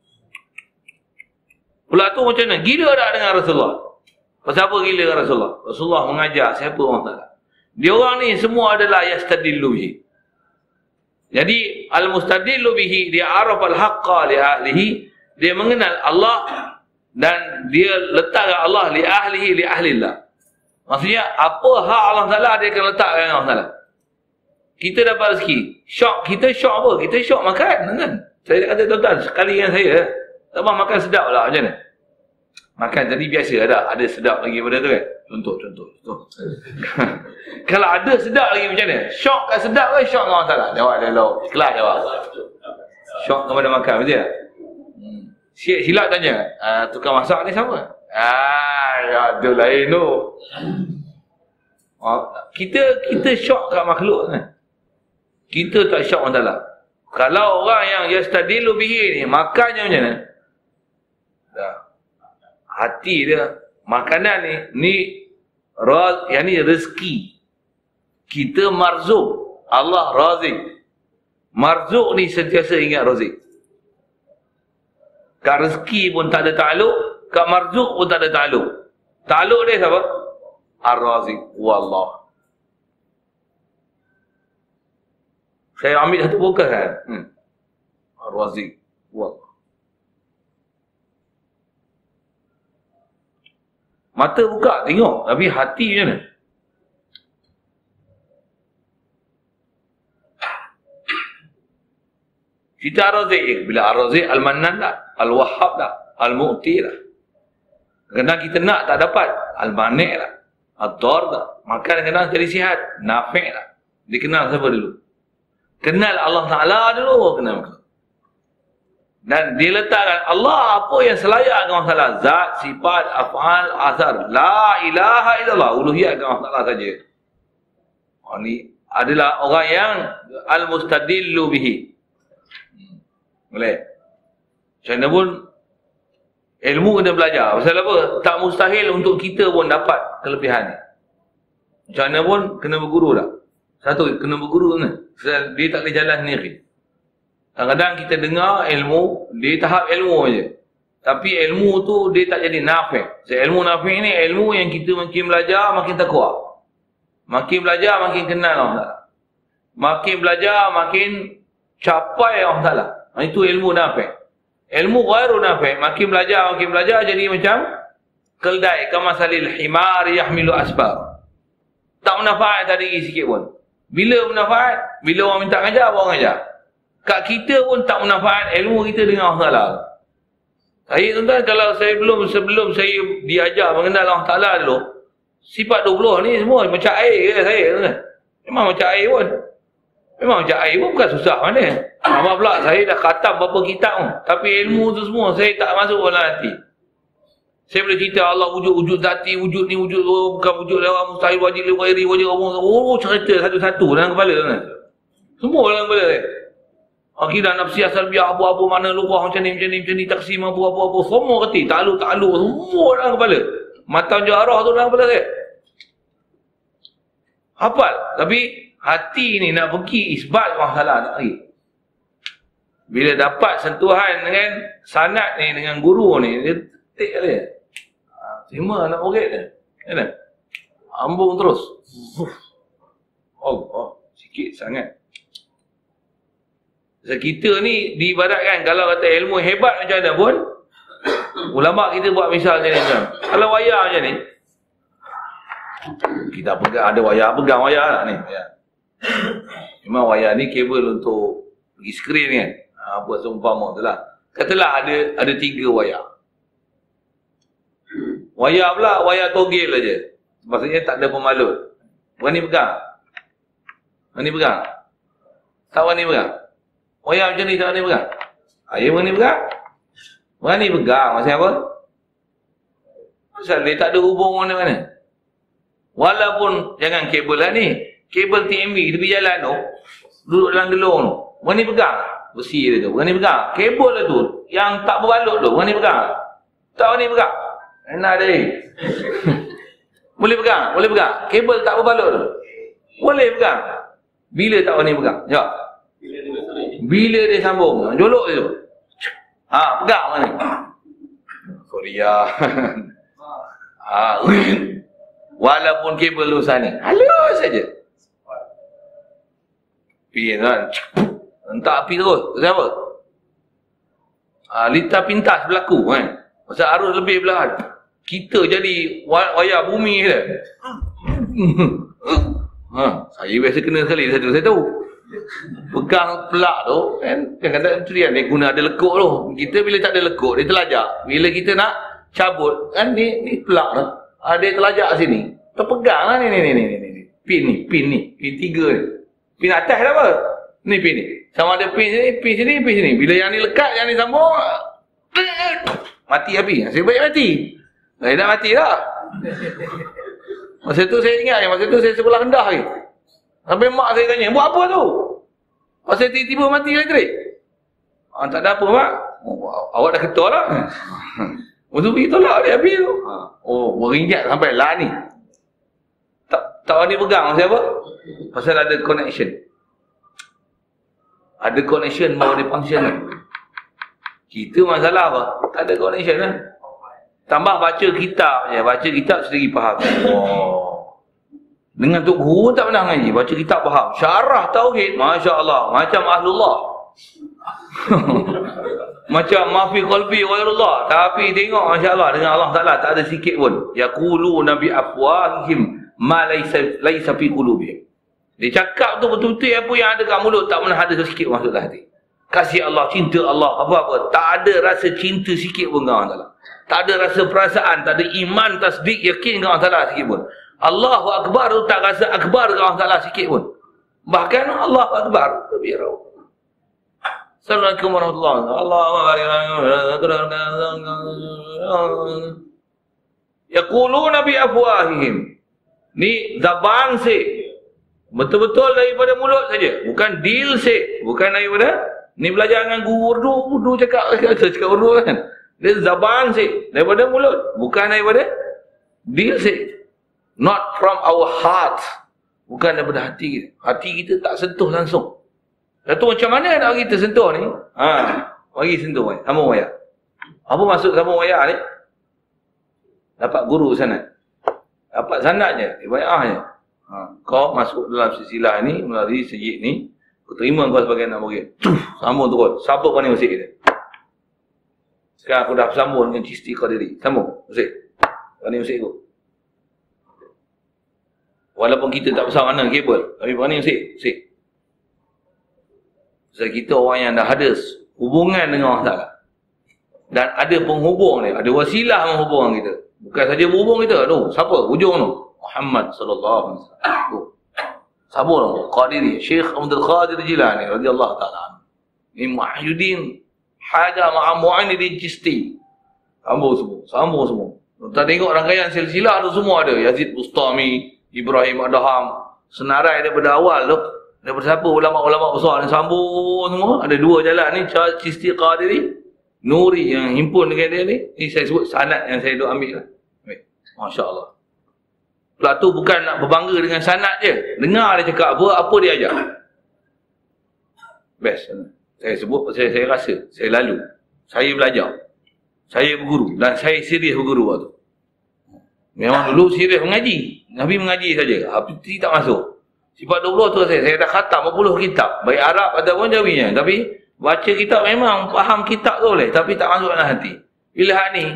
Pula tu macam mana? Gila tak dengan Rasulullah? Pasal apa gila dengan Rasulullah? Rasulullah mengajar siapa Allah Ta'ala. Dia orang ni semua adalah yastadillu bihi. Jadi al-mustadillu bihi, dia araf al-haqqa li ahlihi, dia mengenal Allah dan dia letakkan Allah li ahlihi li ahlillah. Maksudnya apa hak Allah Ta'ala dia akan letakkan Allah Ta'ala. Kita dapat rezeki, syok, kita syok apa? Kita syok makan kan? Saya kata tuan-tuan, sekali dengan saya tak mahu makan sedap lah macam mana? Makan tadi biasa ada, ada sedap lagi pada tu kan? Contoh, contoh, contoh. Kalau ada sedap lagi macam mana? Syok kat sedap ke syok dengan Allah Ta'ala? Jawab dia lauk. Ikhlas jawab. Syok kepada makan, betul tak? Hmm. Silap tanya, uh, tukang masak ni sama? Ah, ada lain tu. Oh, kita kita syok kat makhluk kan? Kita tak syok Allah Ta'ala. Kalau orang yang yastadilu bihi ni, makannya macam mana? Dah. Hati dia, makanan ni, ni raz, yang ni rezeki. Kita marzuk, Allah razik. Marzuk ni sentiasa ingat razik. Kat rezeki pun tak ada takluk, kat marzuk pun tak ada takluk. Takluk dia siapa? Ar-Razik, wallah. Saya ambil satu fokus kan. Hmm. Ar-Razik. Wah. Mata buka tengok, tapi hati macam mana? Kita Ar-Razik, bila Ar-Razik, Al-Mannan tak, Al-Wahhab tak, Al-Mu'ti tak. Kadang kita nak tak dapat, Al-Mani' tak, Ad-Dar tak. Maka kadang-kadang jadi sihat, Nafi' tak. Dia kenal siapa dulu? Kenal Allah Ta'ala dulu, kenal muka. Dan dia letakkan Allah apa yang selayak dengan Allah Ta'ala. Zat, sifat, af'al, asar. La ilaha illallah. Uluhiyat dengan Allah Ta'ala saja. Oh, ni adalah orang yang al-mustadillu bihi. Boleh? Macam mana pun ilmu kena belajar. Pasal apa? Tak mustahil untuk kita pun dapat kelebihan ni. Macam mana pun kena berguru tak? Satu, kena berguru kan? Pasal dia tak boleh jalan sendiri. Kadang-kadang kita dengar ilmu, dia tahap ilmu aja. Tapi ilmu tu dia tak jadi nafi'. So, ilmu nafi' ni ilmu yang kita makin belajar makin takwa. Makin belajar makin kenal Allah Ta'ala. Makin belajar makin capai Allah Ta'ala. Itu ilmu nafi'. Ilmu ghairu nafi', makin belajar makin belajar jadi macam keldai kama salil himar yahmilu asbar. Tak manfaat tadi sikit pun. Bila manfaat? Bila orang minta ngajar, orang ngajar. Kat kita pun tak manfaat ilmu kita dengan Allah Ta'ala. Saya tuan-tuan, kalau saya belum sebelum saya diajar mengenal Allah Ta'ala dulu, sifat dua puluh ni semua macam air ke saya tuan-tuan. Memang macam air pun. Memang macam air pun bukan susah mana. Nama pula saya dah khatam berapa kitab pun. Tapi ilmu tu semua saya tak masuk dalam hati. Saya boleh cerita Allah wujud-wujud zati, wujud ni wujud oh, bukan wujud lewat mustahil wajib lewat wajib orang. Oh cerita satu-satu dalam kepala tuan-tuan. Semua dalam kepala saya. Akidah nafsiyah salbiyah apa-apa mana luah macam ni macam ni macam ni taksim apa-apa semua reti takluk takluk semua dalam kepala. Mata jarah tu dalam kepala saya. Hafal tapi hati ni nak pergi isbat masalah tak pergi. Bila dapat sentuhan dengan sanad ni dengan guru ni dia tik dia. Terima anak murid dia. Kan? Ambung terus. Oh, oh sikit sangat. So, kita ni diibaratkan kalau kata ilmu hebat macam mana pun ulama kita buat misal macam ni macam. Kalau wayar macam ni kita pegang ada wayar pegang wayar tak ni wayar. Memang wayar ni kabel untuk pergi skrin kan. Ha, buat seumpama tu lah. Katalah ada ada tiga wayar. Wayar pula wayar togel aja. Maksudnya tak ada pemalut. Berani pegang? Berani pegang? Tak berani pegang? Wayar macam ni tak berani pegang? Ayah berani pegang? Berani pegang maksudnya apa? Pasal dia tak ada hubung mana-mana. Walaupun jangan kabel lah ni. Kabel T M B tepi jalan tu. Duduk dalam gelung tu. Berani pegang? Besi dia tu. Berani pegang? Kabel lah tu. Yang tak berbalut tu. Berani pegang? Tak berani pegang? Enak dia. Boleh pegang? Boleh pegang? Kabel tak berbalut tu. Boleh pegang? Bila tak berani pegang? Jawab. Bila dia sambung, jolok dia tu. Ha, pegang mana? Sorry ya. Ha, walaupun kabel lu sana, halus saja. Pergi kan. Entah api terus. Kenapa? Ha, lita pintas berlaku kan. Masa arus lebih belahan. Kita jadi wayar bumi dia. Ha, saya biasa kena sekali satu saya tahu. Pegang pelak tu kan, kadang-kadang tu dia, dia guna ada lekuk tu. Kita bila tak ada lekuk dia terlajak. Bila kita nak cabut kan ni ni pelak tu. Ah, dia terlajak sini. Terpegang lah ni ni ni ni ni. Pin ni, pin ni, pin tiga ni. Pin atas dah apa? Ni pin ni. Sama ada pin sini, pin sini, pin sini. Bila yang ni lekat, yang ni sambung mati api. Saya baik mati. Saya dah mati dah. Masa tu saya ingat, masa tu saya sebelah rendah lagi. Sampai mak saya tanya, buat apa tu? Pasal tiba-tiba mati elektrik. Ah, tak ada apa mak. Oh, awak dah ketua lah. Lepas tu pergi tolak dia habis tu. Oh, beringat sampai lah ni. Tak tak berani pegang pasal apa? Pasal ada connection. Ada connection baru dia function kan. Kita masalah apa? Tak ada connection lah. Tambah baca kitab je. Baca kitab sendiri faham. Oh. Dengan Tok Guru tak pernah ngaji, baca kitab faham. Syarah tauhid, Masya Allah, macam Ahlullah. Macam mafi qalbi ghairullah, tapi tengok masya-Allah dengan Allah Taala tak ada sikit pun. Yaqulu nabi afwahihim ma laysa laysa fi qulubihim. Dia cakap tu betul-betul apa yang ada kat mulut tak pernah ada sikit masuk dalam hati. Kasih Allah, cinta Allah, apa-apa, tak ada rasa cinta sikit pun dengan Allah Taala. Tak ada rasa perasaan, tak ada iman, tasdik, yakin dengan Allah Taala sikit pun. Allahu akbar tu tak rasa akbar dengan Allah Taala sikit pun. Bahkan Allahu akbar lebih raw. Assalamualaikum warahmatullahi wabarakatuh. Yaquluna bi afwahihim. Ni zaban si. Betul-betul daripada mulut saja. Bukan deal si. Bukan daripada. Ni belajar dengan guru urdu. Urdu cakap. Cakap urdu kan. Dia zaban si. Daripada mulut. Bukan daripada deal si. Not from our heart. Bukan daripada hati kita. Hati kita tak sentuh langsung. Datuk macam mana nak kita sentuh ni? Ha, bagi sentuh wayar. Sambung wayar. Apa maksud sambung wayar ni? Dapat guru sanad. Dapat sanadnya, riwayahnya. Ha, kau masuk dalam silsilah ni melalui sayyid ni, kau terima kau sebagai anak murid. Sambung terus. Siapa kau ni musik kita? Sekarang aku dah sambung dengan Chisti Qadiri. Sambung, musik. Kau ni musik aku. Walaupun kita tak besar mana kabel, tapi kau ni musik, musik. Sebab kita orang yang dah ada hubungan dengan Allah Ta'ala. Dan ada penghubung ni. Ada wasilah menghubung kita. Bukan saja menghubung kita. Tu, siapa? Hujung tu. Muhammad sallallahu alaihi wasallam. Tu. Siapa tu? Qadiri. Syekh Abdul Qadir Jilani radhiyallahu ta'ala. Ni Muhyiddin Haja Ma'a Mu'anidin Chisti. Sambung semua. Sambung semua. Kita tengok rangkaian silsilah tu semua ada. Yazid Bustami, Ibrahim Adham. Senarai daripada awal tu. Daripada siapa ulama-ulama besar yang sambung semua. Ada dua jalan ni. Chisti Qadiri, Nuri yang himpun dengan dia ni. Ini saya sebut sanad yang saya duk ambil lah. Masya Allah. Pula tu bukan nak berbangga dengan sanad je. Dengar dia cakap apa, apa dia ajar. Best. Saya sebut, saya, saya rasa. Saya lalu. Saya belajar. Saya berguru. Dan saya serius berguru waktu. Memang dulu serius mengaji. Nabi mengaji saja. Tapi tak masuk. Sifat dua puluh tu saya, saya dah khatam berapa puluh kitab. Baik Arab ataupun Jawinya. Tapi baca kitab memang faham kitab tu boleh. Tapi tak masuk dalam hati. Bila hak ni,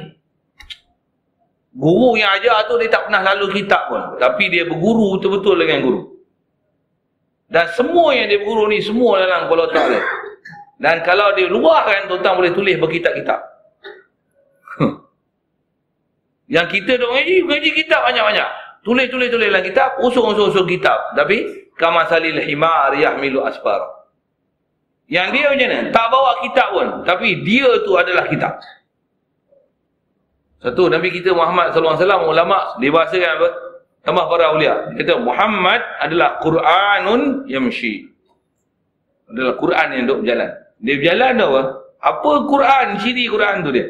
guru yang ajar tu dia tak pernah lalu kitab pun. Tapi dia berguru betul-betul dengan guru. Dan semua yang dia berguru ni, semua dalam kepala otak dia. Dan kalau dia luahkan, tuan-tuan boleh tulis berkitab-kitab. Yang kita duk mengaji, mengaji kitab banyak-banyak. Tulis-tulis-tulis dalam kitab, usul-usul kitab. Tapi, kamasalil himar yahmilu asfar. Yang dia macam mana? Tak bawa kitab pun. Tapi dia tu adalah kitab. Satu, Nabi kita Muhammad sallallahu alaihi wasallam, ulama' dibahasakan apa? Tambah para awliya. Dia kata, Muhammad adalah Qur'anun yamshi. Adalah Quran yang duk berjalan. Dia berjalan tu apa? Apa Quran? Ciri Quran tu dia.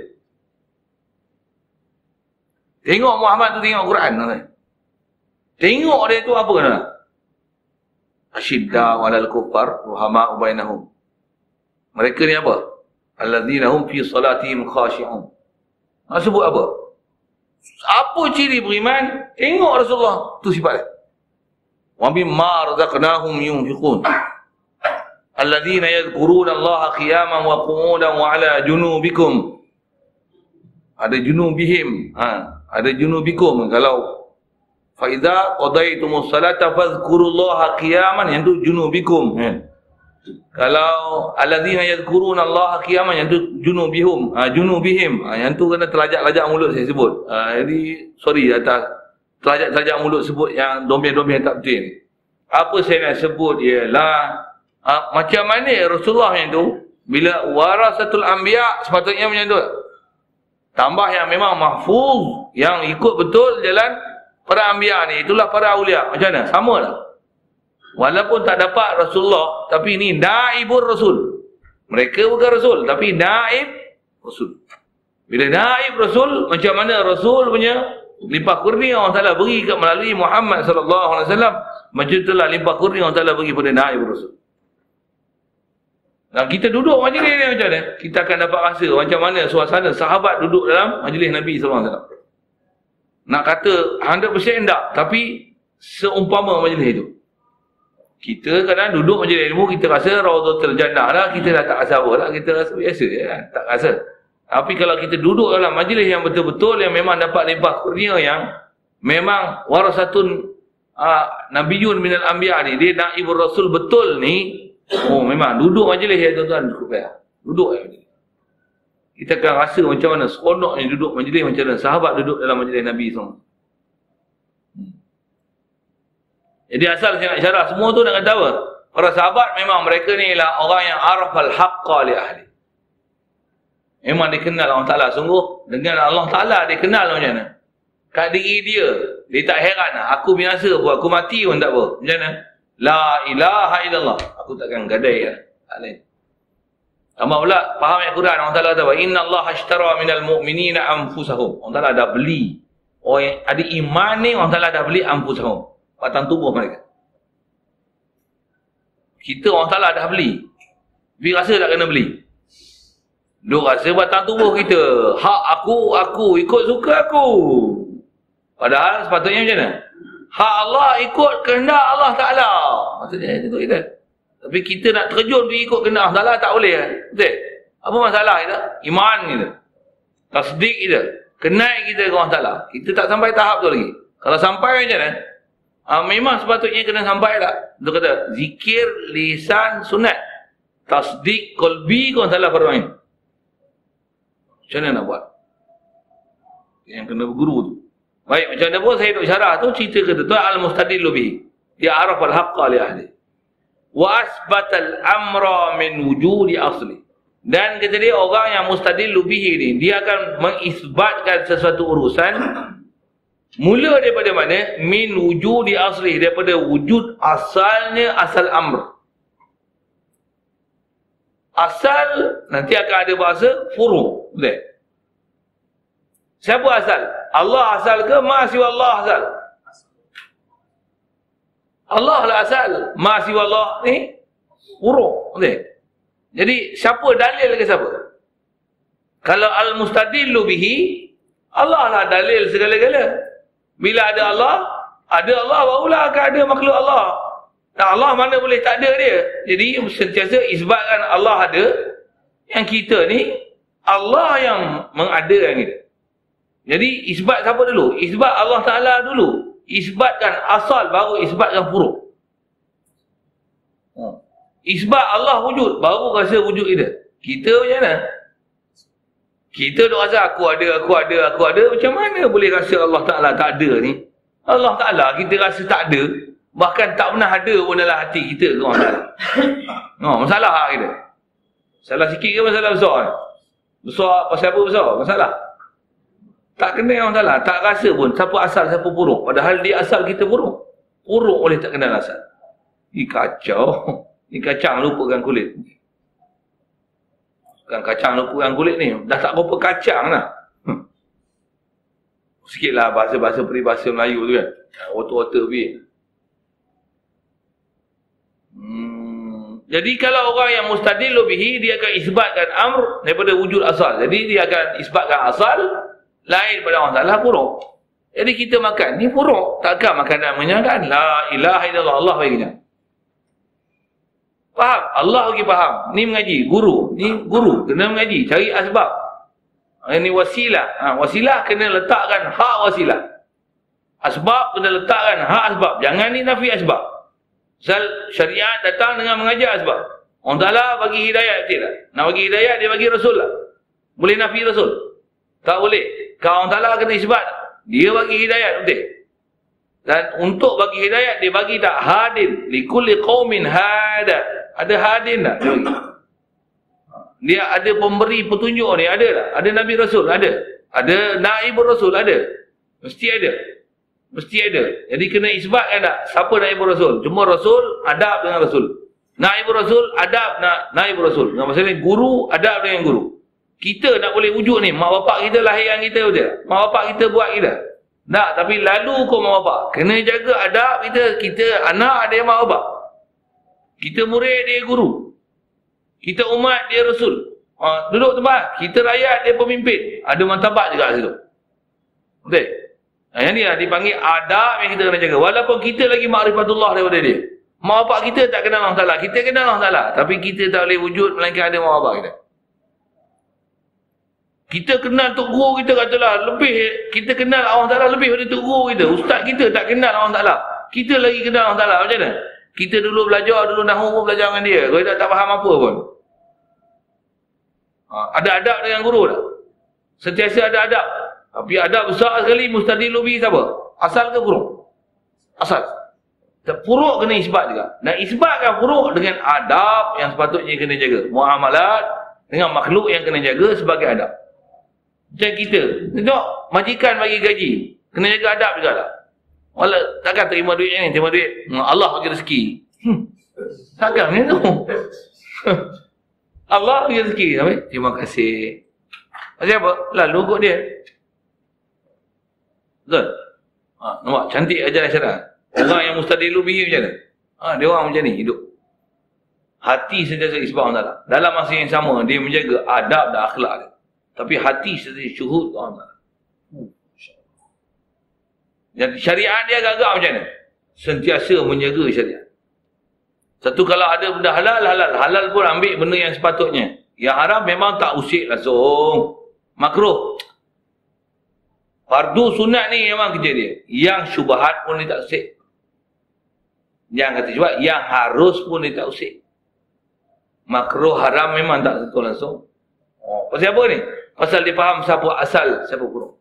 Tengok Muhammad tu tengok Quran tu. Tengok dia tu apa kena? Asyidda walal kuffar ruhama'u bainahum. Mereka ni apa? Alladzina hum fi salatihim khashi'un. Nak sebut apa? Apa ciri beriman? Tengok Rasulullah. Tu sifat dia. Wa mimma razaqnahum yunfiqun. Alladzina yadhkuruna Allaha qiyaman wa qu'udan wa 'ala junubikum. Ada junubihim. Ha, ada junubikum. Kalau fa idza qadaytumus salata fadhkurullaha qiyaman, yang tu junubikum. Ha. Kalau alladzina yadhkuruna Allaha qiyaman, yang tu junubihum. Ha, junubihim. Ha, yang tu kena terlajak-lajak mulut saya sebut. Ha, jadi sorry atas terlajak-terlajak mulut sebut yang dombia-dombia tak betul ni. Apa saya nak sebut ialah ha, macam mana Rasulullah yang tu bila warasatul anbiya sepatutnya macam tu. Tambah yang memang mahfuz, yang ikut betul jalan para anbiya ni, itulah para awliya. Macam mana? Sama lah. Walaupun tak dapat Rasulullah, tapi ni naibur Rasul. Mereka bukan Rasul, tapi naib Rasul. Bila naib Rasul, macam mana Rasul punya limpah kurnia Allah Ta'ala beri kat melalui Muhammad sallallahu alaihi wasallam, macam itulah limpah kurnia Allah Ta'ala beri pada naib Rasul. Nah, kita duduk majlis ni macam mana? Kita akan dapat rasa macam mana suasana sahabat duduk dalam majlis Nabi sallallahu alaihi wasallam. Nak kata one hundred percent tak, tapi seumpama majlis itu. Kita kadang duduk majlis ilmu, kita rasa Rawdatul Jannah lah, kita dah tak rasa apa lah, kita rasa biasa je kan, tak rasa. Tapi kalau kita duduk dalam majlis yang betul-betul, yang memang dapat limpah kurnia, yang memang warasatun uh, Nabiyun minal Anbiya ni, dia naibur Rasul betul ni, oh memang duduk majlis ya tuan-tuan, cukup ya. Duduk ya majlis. Kita akan rasa macam mana seronoknya duduk majlis, macam mana sahabat duduk dalam majlis Nabi semua. Jadi asal saya nak syarah semua tu nak kata apa? Para sahabat memang mereka ni ialah orang yang arafal haqqa li ahli. Memang dia kenal Allah Ta'ala. Sungguh dengan Allah Ta'ala dia kenal macam mana. Kat diri dia, dia tak heran lah. Aku biasa pun, aku mati pun tak apa. Macam mana? La ilaha illallah. Aku takkan gadai lah. Tak lain. Tambah pula, faham ayat Quran. Allah Ta'ala kata, Inna Allah ashtara minal mu'minina anfusahum. Allah Ta'ala dah beli. Orang yang ada iman ni, Allah Ta'ala dah beli anfusahum. Batang tubuh mereka. Kita Allah Ta'ala dah beli. Tapi rasa tak kena beli. Duk rasa batang tubuh kita. Hak aku, aku. Ikut suka aku. Padahal sepatutnya macam mana? Hak Allah ikut kehendak Allah Ta'ala. Maksudnya ikut kita. Tapi kita nak terjun pergi ikut kehendak Allah Ta'ala tak boleh. Betul? Apa masalah kita? Iman kita. Tasdik kita. Kenal kita ke Allah Ta'ala. Kita tak sampai tahap tu lagi. Kalau sampai macam mana? Ha, memang sepatutnya kena sampai tak. Dia kata, zikir, lisan, sunat. Tasdik, kolbi, kau salah fardu ain. Macam mana nak buat? Yang kena berguru tu. Baik, macam mana pun saya duk syarah tu, cerita kata tu, al-mustadillu bihi. Dia araf al-haqqa li ahli. Wa asbatal amra min wujudi asli. Dan kata dia, orang yang mustadillu bihi ni, dia akan mengisbatkan sesuatu urusan. Mula daripada mana? Min wujudi asli. Daripada wujud asalnya, asal amr. Asal, nanti akan ada bahasa furu'. Betul? Siapa asal? Allah asal ke? Ma siwa Allah asal? Allah lah asal. Ma siwa Allah ni furu'. Betul? Jadi, siapa dalil ke siapa? Kalau al-mustadillu bihi, Allah lah dalil segala-gala. Bila ada Allah, ada Allah, barulah akan ada makhluk Allah. Dan Allah mana boleh tak ada dia. Jadi sentiasa isbatkan Allah ada. Yang kita ni, Allah yang mengadakan kita. Jadi isbat siapa dulu? Isbat Allah Ta'ala dulu. Isbatkan asal, baru isbatkan furu'. Isbat Allah wujud, baru rasa wujud kita. Kita macam mana? Kita duk rasa aku ada, aku ada, aku ada. Macam mana boleh rasa Allah Ta'ala tak ada ni? Allah Ta'ala kita rasa tak ada. Bahkan tak pernah ada pun dalam hati kita. Allah Ta'ala. No, masalah kita. Masalah sikit ke masalah besar? Besar, pasal apa besar? Masalah. Tak kena Allah Ta'ala. Tak rasa pun siapa asal, siapa buruk. Padahal dia asal kita buruk. Buruk boleh tak kenal asal. Ini kacau. Ini kacang lupakan kulit. Bukan kacang lupakan kulit ni. Dah tak berapa kacang lah. Hmm. Sikitlah bahasa-bahasa peribahasa Melayu tu kan. Otor-otor pergi. Hmm. Jadi kalau orang yang mustadil bihi, dia akan isbatkan amr daripada wujud asal. Jadi dia akan isbatkan asal lain pada Allah Ta'ala buruk. Jadi kita makan ni buruk. Takkan makanan menyenangkan. La ilaha illallah. Allah baginya. Faham? Allah bagi faham. Ni mengaji. Guru. Ni guru. Kena mengaji. Cari asbab. Ini wasilah. Ha, wasilah kena letakkan hak wasilah. Asbab kena letakkan hak asbab. Jangan ni nafi asbab. Misal syariat datang dengan mengajar asbab. Allah Ta'ala bagi hidayat. Tidak. Nak bagi hidayat, dia bagi Rasul lah. Boleh nafi Rasul? Tak boleh. Kalau Allah Ta'ala kena isbat, dia bagi hidayat. Betul? Dan untuk bagi hidayat, dia bagi tak? Hadin. Likulli qawmin hada. Ada hadin tak? Dia bagi. Dia ada pemberi petunjuk ni. Ada tak? Ada Nabi Rasul? Ada. Ada Naibur Rasul? Ada. Mesti ada. Mesti ada. Jadi kena isbatkan tak? Siapa Naibur Rasul? Cuma Rasul, adab dengan Rasul. Naibur Rasul, adab na Naibur Rasul. Dengan maksudnya guru, adab dengan guru. Kita nak boleh wujud ni. Mak bapak kita lahirkan kita betul. Mak bapak kita buat kita. Tak, tapi lalu kau mak bapak. Kena jaga adab kita. Kita anak dia mak bapak. Kita murid dia guru. Kita umat dia Rasul. Ha, duduk tempat. Kita rakyat dia pemimpin. Ada martabat juga situ. Betul? Ha, yang ni lah dipanggil adab yang kita kena jaga. Walaupun kita lagi ma'rifatullah daripada dia. Mak bapak kita tak kenal Allah Ta'ala. Kita kenal Allah Ta'ala. Tapi kita tak boleh wujud melainkan ada mak bapak kita. Kita kenal Tok Guru kita katalah lebih, kita kenal Allah Ta'ala lebih daripada Tok Guru kita. Ustaz kita tak kenal Allah Ta'ala. Kita lagi kenal Allah Ta'ala. Macam mana? Kita dulu belajar, dulu Nahu pun belajar dengan dia. Kalau tak, tak faham apa pun. Ha, ada adab dengan guru tak? Sentiasa ada adab. Tapi adab besar sekali, mustadi lubi siapa? Asal ke furuk? Asal. Furuk kena isbat juga. Dan isbatkan furuk dengan adab yang sepatutnya kena jaga. Muamalat dengan makhluk yang kena jaga sebagai adab. Macam kita. Tengok, majikan bagi gaji. Kena jaga adab juga tak? Walau takkan terima duit ni, terima duit. Allah bagi rezeki. Hmm. Takkan ni tu. Allah bagi rezeki. Sampai, terima kasih. Macam apa? Lalu kot dia. Betul? Ha, nampak? Cantik ajaran syariat. Orang yang mustadil lubi macam mana? Ha, dia orang macam ni hidup. Hati sentiasa isbah Allah Ta'ala. Dalam masa yang sama, dia menjaga adab dan akhlak dia. Tapi hati sentiasa syuhud Allah Ta'ala. Jadi syariat dia agak-agak macam mana? Sentiasa menjaga syariat. Satu kalau ada benda halal, halal. Halal pun ambil benda yang sepatutnya. Yang haram memang tak usik langsung. Makruh. Fardu sunat ni memang kerja dia. Yang syubhat pun dia tak usik. Yang kata syubhat, yang harus pun dia tak usik. Makruh haram memang tak sentuh langsung. Oh, pasal apa ni? Pasal dia faham siapa asal, siapa furuk.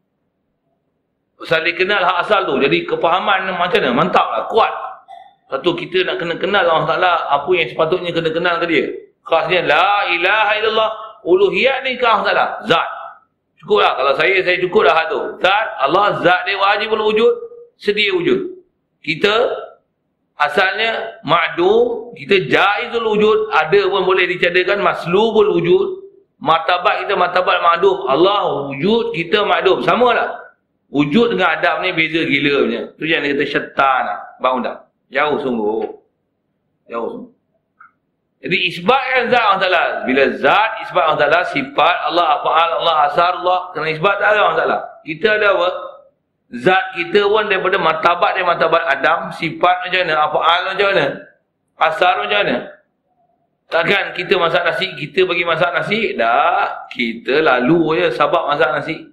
Pasal dia kenal hak asal tu. Jadi kepahaman macam mana? Mantap lah, kuat. Satu, kita nak kena kenal Allah Ta'ala apa yang sepatutnya kena kenal ke dia. Khasnya, la ilaha illallah. Uluhiyat ni ke Allah Ta'ala. Zat. Cukup lah. Kalau saya, saya cukup lah hak tu. Zat, Allah, zat dia wajibul wujud. Sedia wujud. Kita, asalnya, ma'dum. Kita jaizul wujud. Ada pun boleh dicadakan maslubul wujud. Martabat kita, martabat ma'dum. Allah wujud, kita ma'dum. Sama lah. Wujud dengan adab ni beza gila punya. Tu yang dia kata syaitan. Bang undang. Jauh sungguh. Jauh sungguh. Jadi isbatkan zat Allah Ta'ala. Bila zat isbat Allah Ta'ala, sifat Allah, afa'al Allah, asar Allah, kena isbat tak Allah Ta'ala. Kita ada apa? Zat kita pun daripada martabat dia, martabat Adam, sifat macam mana, afa'al macam mana, asar macam mana. Takkan kita masak nasi, kita bagi masak nasi, dah. Kita lalu je sabab masak nasi.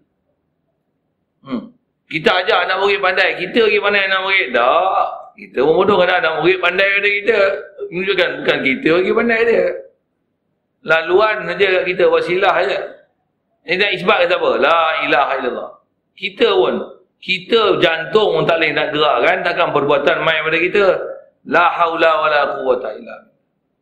Hmm. Kita ajar anak murid pandai, kita bagi pandai anak murid, dah. Kita pun bodoh kadang anak murid pandai pada kita. Menunjukkan bukan kita bagi pandai dia. Laluan saja kat kita, wasilah saja. Ini nak isbat kata apa? La ilaha illallah. Kita pun, kita jantung pun tak boleh nak gerak kan, takkan perbuatan main pada kita. La haula wa la quwwata illa billah.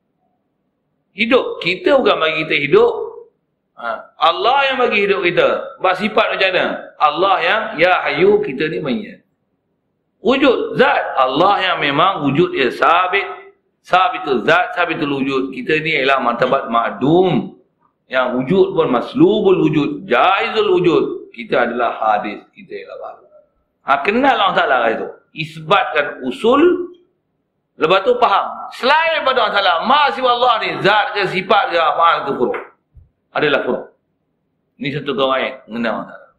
Hidup, kita bukan bagi kita hidup. Ha. Allah yang bagi hidup kita. Bersifat macam mana? Allah yang ya hayyu, kita ni mayit. Wujud zat Allah yang memang wujud dia sabit, sabitul zat, sabitul wujud. Kita ni ialah martabat ma'dum, yang wujud pun maslubul wujud, jaizul wujud. Kita adalah hadis, kita ialah baru. Ha, kenal Allah Ta'ala itu, isbatkan usul, lepas tu faham. Selain pada Allah Ta'ala, ma siwa Allah ni, zat ke sifat ke af'al ke furuk, adalah furuk. Ini satu kawaid mengenal Allah Ta'ala.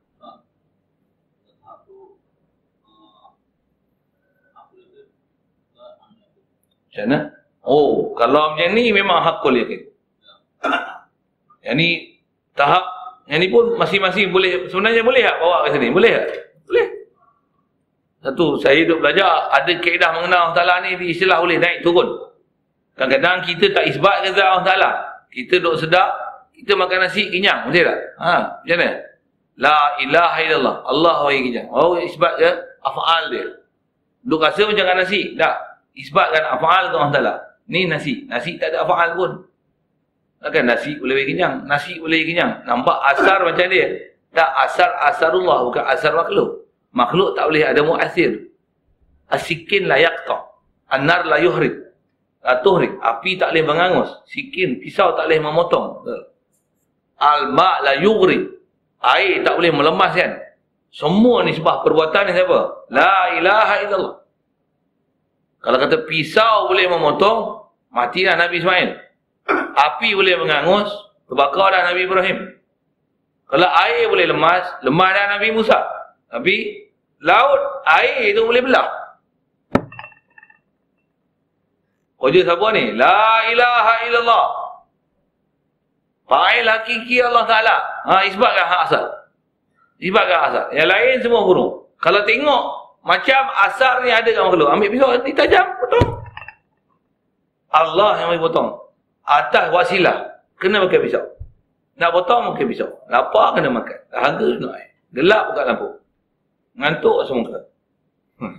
Macam mana? Oh, kalau macam ni memang hakul yakin. Yang ni tahap, yang ni pun masing-masing boleh, sebenarnya boleh tak bawa ke sini? Boleh tak? Boleh. Satu, saya hidup belajar, ada kaedah mengenal Allah Ta'ala ni, istilah boleh naik turun. Kadang-kadang kita tak isbat ke zat Allah Ta'ala. Kita duduk sedap, kita makan nasi kenyang, betul tak? Ha, macam mana? La ilaha illallah. Allah bagi kenyang. Oh, isbat ke af'al dia. Duduk rasa macam makan nasi. Tak. Isbatkan af'al ke Allah Ta'ala. Ni nasi. Nasi tak ada af'al pun. Takkan nasi boleh bagi kenyang. Nasi boleh bagi kenyang. Nampak asar macam dia. Tak, asar asarullah. Bukan asar makhluk. Makhluk tak boleh ada mu'asir. Asikin la yaqta. An-nar la yuhrid. La tuhrid. Api tak boleh mengangus. Sikin, pisau tak boleh memotong. Al-ma' la yughrid. Air tak boleh melemaskan. Semua ni sebab perbuatan ni siapa? La ilaha illallah. Kalau kata pisau boleh memotong, matilah Nabi Ismail. Api boleh mengangus, terbakarlah Nabi Ibrahim. Kalau air boleh lemas, lemaslah Nabi Musa. Tapi laut, air itu boleh belah. Hujah siapa ni? La ilaha illallah. Fa'il hakiki Allah Ta'ala. Ha, isbatkan hak asal. Isbatkan asal. Yang lain semua burung. Kalau tengok macam asar ni ada kat makhluk, ambil pisau, ditajam, potong. Allah yang boleh potong. Atas wasilah, kena pakai pisau. Nak potong, pakai pisau. Lapar, kena makan. Dahaga, kena air. Gelap, buka lampu. Ngantuk, semua. Hmm.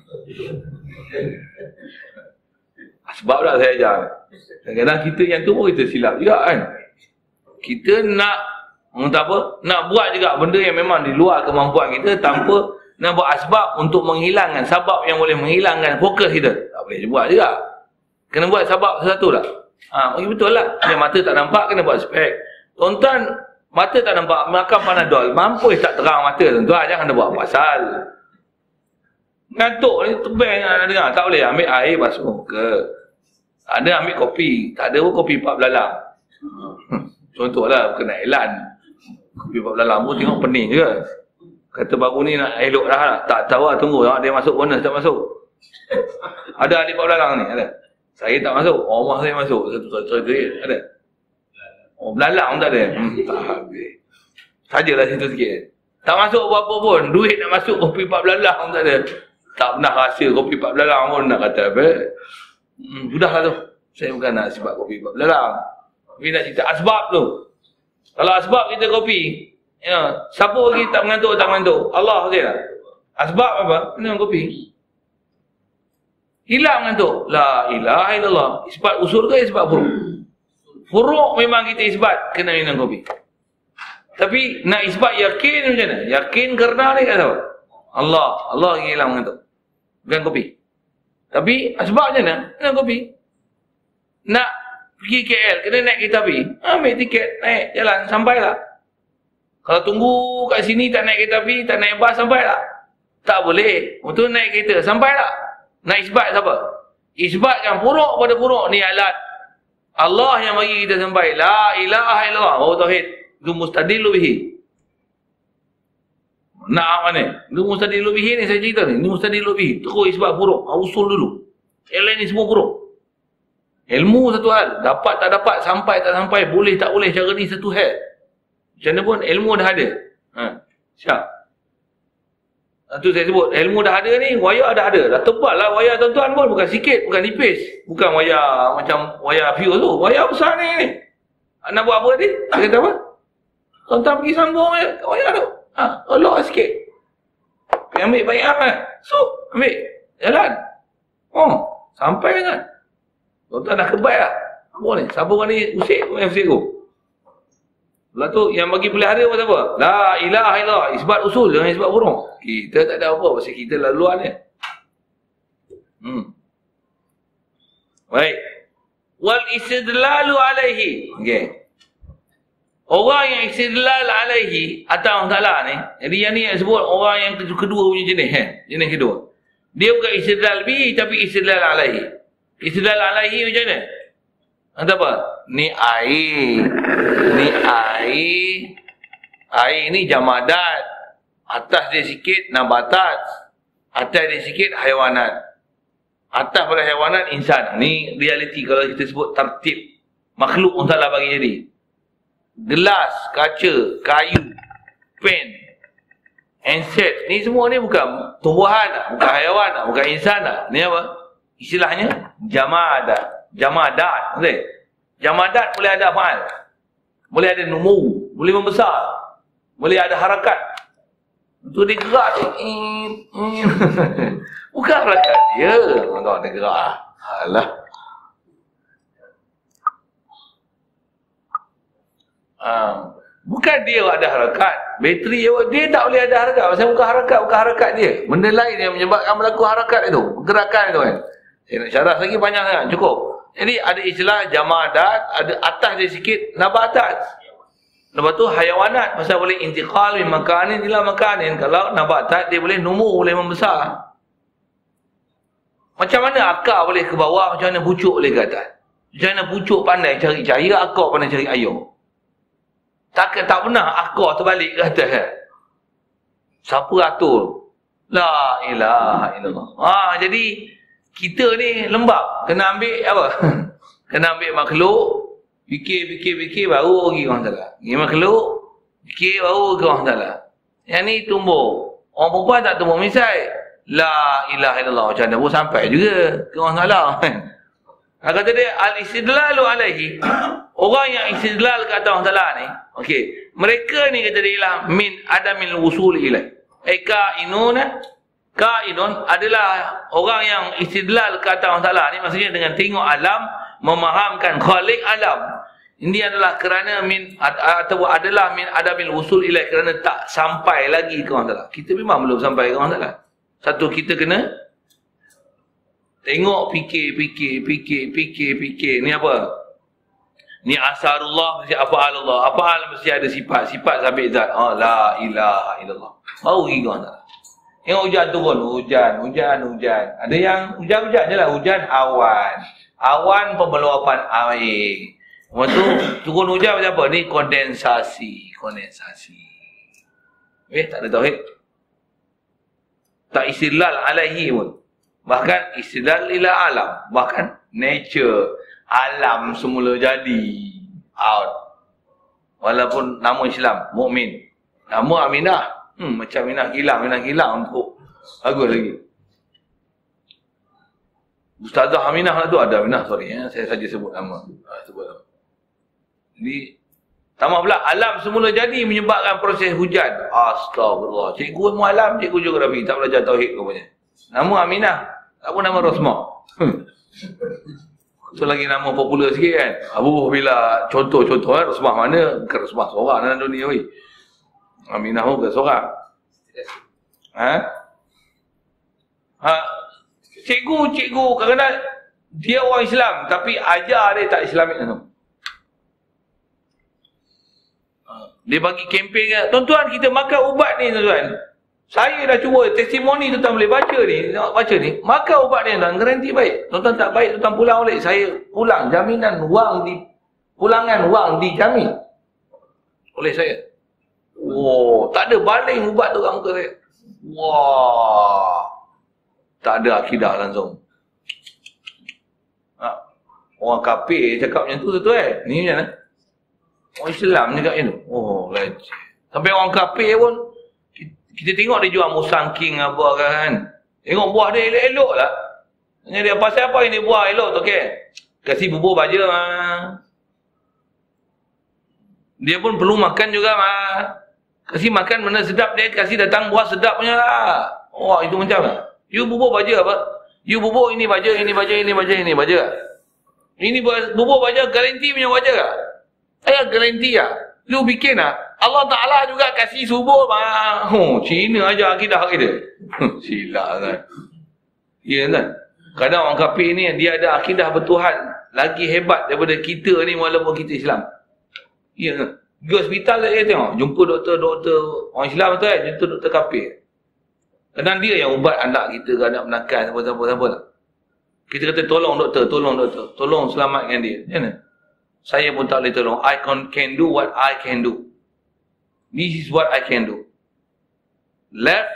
Sebab dah saya ajar. Kadang-kadang kita yang tu pun kita silap juga kan. Kita nak, tak apa, nak buat juga benda yang memang di luar kemampuan kita tanpa nak buat asbab untuk menghilangkan sebab yang boleh menghilangkan fokus kita. Tak boleh buat juga. Kena buat sebab sesuatu lah. Ha, betul lah. Yang mata tak nampak, kena buat spek. Tuan-tuan, mata tak nampak, makan panadol. Mampu tak terang mata tuan-tuan. Jangan kena buat pasal. Ngantuk ni, tebang nak dengar. Tak boleh ambil air basuh muka. Ada ambil kopi. Tak ada pun kopi empat belalang. Contohlah, kena elan. Kopi empat belalang pun tengok pening je. Kata baru ni nak elok dah lah. Tak tahu lah, tunggu lah. Dia masuk bonus, tak masuk. Ada adik empat belalang ni, ada. Saya tak masuk. Rumah saya masuk. Satu-satu duit. Ada. Oh, belalang pun tak ada. Hmm, tak habis. Sajalah situ sikit. Tak masuk apa-apa pun. Duit nak masuk kopi empat belalang pun tak ada. Tak pernah rasa kopi empat belalang pun nak kata apa. Hmm, sudahlah tu. Saya bukan nak sebab kopi empat belalang. Tapi nak cerita asbab tu. Kalau asbab kita kopi. Ya, siapa lagi tak mengantuk, tak mengantuk? Allah saja lah. Asbab apa? Minum kopi. Hilang mengantuk. La ilaha illallah. Isbat usul ke isbat furuk? Furuk memang kita isbat kena minum kopi. Tapi nak isbat yakin macam mana? Yakin kerana ni kata apa? Allah. Allah yang hilang mengantuk. Bukan kopi. Tapi asbab macam mana? Minum kopi. Nak pergi K L, kena naik kereta api. Ambil tiket, naik, jalan, sampailah. Kalau tunggu kat sini tak naik kereta api, tak naik bas, sampailah. Tak boleh. Untuk naik kereta, sampailah. Nak isbat siapa? Isbatkan furuk pada furuk ni alat. Allah yang bagi kita sampai. La ilaha illallah. Bahawa tauhid. Itu mustadillu bihi. Nak mana? Itu mustadillu bihi ni saya cerita ni. Ini mustadillu bihi. Terus isbat furuk. Usul dulu. Yang lain ni semua furuk. Ilmu satu hal. Dapat tak dapat, sampai tak sampai, boleh tak boleh, cara ni satu hal. Macam mana pun ilmu dah ada. Ha. Siap. Itu saya sebut, ilmu dah ada ni, wayar dah ada. Dah tebal lah wayar tuan-tuan pun. Bukan sikit, bukan nipis. Bukan wayar macam wayar fuse tu. Wayar besar ni. ni. Nak buat apa ni? Nak kata apa? Tuan-tuan pergi sambung je wayar tu. Ha, tolak sikit. Pergi ambil bayar kan. So, ambil. Jalan. Oh, sampai kan. Tuan-tuan dah kebat lah. Apa ni? Siapa ni usik, usik tu. Lepas tu yang bagi pelihara apa apa? La ilaha illallah. Isbat usul, jangan isbat burung. Kita tak ada apa, pasal kita laluan ni. Hmm. Baik. Wal istidlalu alaihi. Okey. Orang yang istidlal alaihi atas Allah Ta'ala ni. Jadi yang ni yang sebut orang yang kedua punya jenis. Eh? Jenis kedua. Dia bukan istidlal bi, tapi istidlal alaihi. Istidlal alaihi macam mana? Kata apa? Ni air. Ni air. Air ni jamadat. Atas dia sikit nabatat. Atas dia sikit haiwanat. Atas pada haiwanat insan. Ni realiti kalau kita sebut tertib. Makhluk Allah Ta'ala bagi jadi. Gelas, kaca, kayu, pen, handset. Ni semua ni bukan tumbuhan, bukan haiwan, bukan insan. Ni apa? Istilahnya jamadat. Jamadat, betul? Jamadat boleh ada faal. Boleh ada numu, boleh membesar. Boleh ada harakat. Itu dia gerak tu. Bukan harakat dia. Tuan-tuan dia gerak. Alah. Ha. Bukan dia ada harakat. Bateri dia tak boleh ada harakat. Pasal bukan harakat, bukan harakat dia. Benda lain yang menyebabkan berlaku harakat itu. Gerakan itu kan. Saya nak syarah lagi banyak sangat. Cukup. Jadi ada istilah jamadat, ada atas dia sikit, nabatat. Lepas tu hayawanat, pasal boleh intiqal min makanin ila makanin. Kalau nabatat dia boleh numu, boleh membesar. Macam mana akar boleh ke bawah, macam mana pucuk boleh ke atas? Macam mana pucuk pandai cari cahaya, akar pandai cari air. Tak, tak pernah akar terbalik ke atas. Eh? Siapa atur? La ilaha illallah. Ha, jadi kita ni lembab. Kena ambil apa? Kena ambil makhluk, fikir-fikir-fikir baru pergi orang Ta'ala. Ini makhluk, fikir baru ke orang Ta'ala. Yang ni tumbuh. Orang perempuan tak tumbuh misal. La ilaha illallah. Macam mana pun sampai juga ke orang Ta'ala. Ha, kata dia, al-istidlalu alaihi. Orang yang istidlal ke atas Allah Ta'ala ni, okey, mereka ni kata dia ialah min adamil wusul ilaih. Eh, ka'inuna, ka'inun adalah orang yang istidlal ke atas Allah Ta'ala ni, maksudnya dengan tengok alam, memahamkan khalik alam. Ini adalah kerana min, atau adalah min adamil wusul ilaih, kerana tak sampai lagi ke Allah Ta'ala. Kita memang belum sampai ke Allah Ta'ala. Satu, kita kena tengok, fikir, fikir, fikir, fikir, fikir. Ni apa? Ni asarullah mesti afa'al Allah. Afa'al mesti ada sifat. Sifat sabit zat. Oh, la ilaha illallah. Baru pergi kau tak. Tengok hujan turun. Hujan, hujan, hujan. Ada yang hujan-hujan je lah. Hujan awan. Awan pemeluapan air. Lepas tu turun hujan macam apa? Ni kondensasi. Kondensasi. Eh, tak ada tauhid. Tak istidlal alaihi pun. Bahkan istidlal ila alam. Bahkan nature. Alam semula jadi out. Walaupun nama Islam mukmin, nama Aminah, hmm, macam Aminah kilang, Aminah kilang untuk bagus lagi. Ustazah Aminah lah tu ada Aminah, sorry ya, saya saja sebut nama. Ha, sebut nama. Jadi tambah pula alam semula jadi menyebabkan proses hujan. Astagfirullah. Cikgu ilmu alam, cikgu geografi, tak belajar tauhid rupanya. Nama Aminah, tak pun nama Rosmah. Itu lagi nama popular sikit kan. Abu bila contoh-contoh kan, Rosmah mana? Bukan Rosmah seorang dalam dunia weh. Aminah pun bukan seorang. Ha? Ha? Cikgu, cikgu kadang-kadang dia orang Islam tapi ajar dia tak Islamik tu. Dia bagi kempen kan. Tuan-tuan, kita makan ubat ni tuan-tuan. Saya dah cuba testimoni tuan-tuan boleh baca ni, tengok baca ni. Makan ubat ni tuan, garanti baik. Tuan-tuan tak baik, tuan-tuan pulang balik. Saya pulang, jaminan wang di, pulangan wang dijamin oleh saya. Wow, tak ada baling ubat tu kat muka saya. Wah, tak ada akidah langsung. Ha. Orang kafir cakap macam tu tu eh. Ni macam mana? Orang Islam cakap macam tu. Oh, leceh. Sampai orang kafir pun, kita tengok dia jual musangking apa kan. Tengok buah dia elok-elok lah. Tanya dia, pasal apa ini buah elok tu okey? Kasih bubur baja mah. Dia pun perlu makan juga mah. Kasih makan mana sedap dia, kasih datang buah sedap punya lah. Oh, itu macam lah. You bubur baja apa? You bubur ini baja, ini baja, ini baja, ini baja. Ini bubur baja garanti punya baja lah. Saya garanti lah. Lu bikin lah. Allah Ta'ala juga kasih subur mah. Oh, Cina aja akidah kita. Silap kan. Ya kan? Kadang orang kafir ni dia ada akidah bertuhan lagi hebat daripada kita ni walaupun kita Islam. Ya kan? Pergi hospital saya tengok, jumpa doktor-doktor orang Islam tu kan, jumpa doktor kafir. Kadang dia yang ubat anak kita ke anak menakan apa-apa-apa. Kita kata tolong doktor, tolong doktor, tolong selamatkan dia. Ya kan? Saya pun tak boleh tolong. I can, can do what I can do. This is what I can do. Left,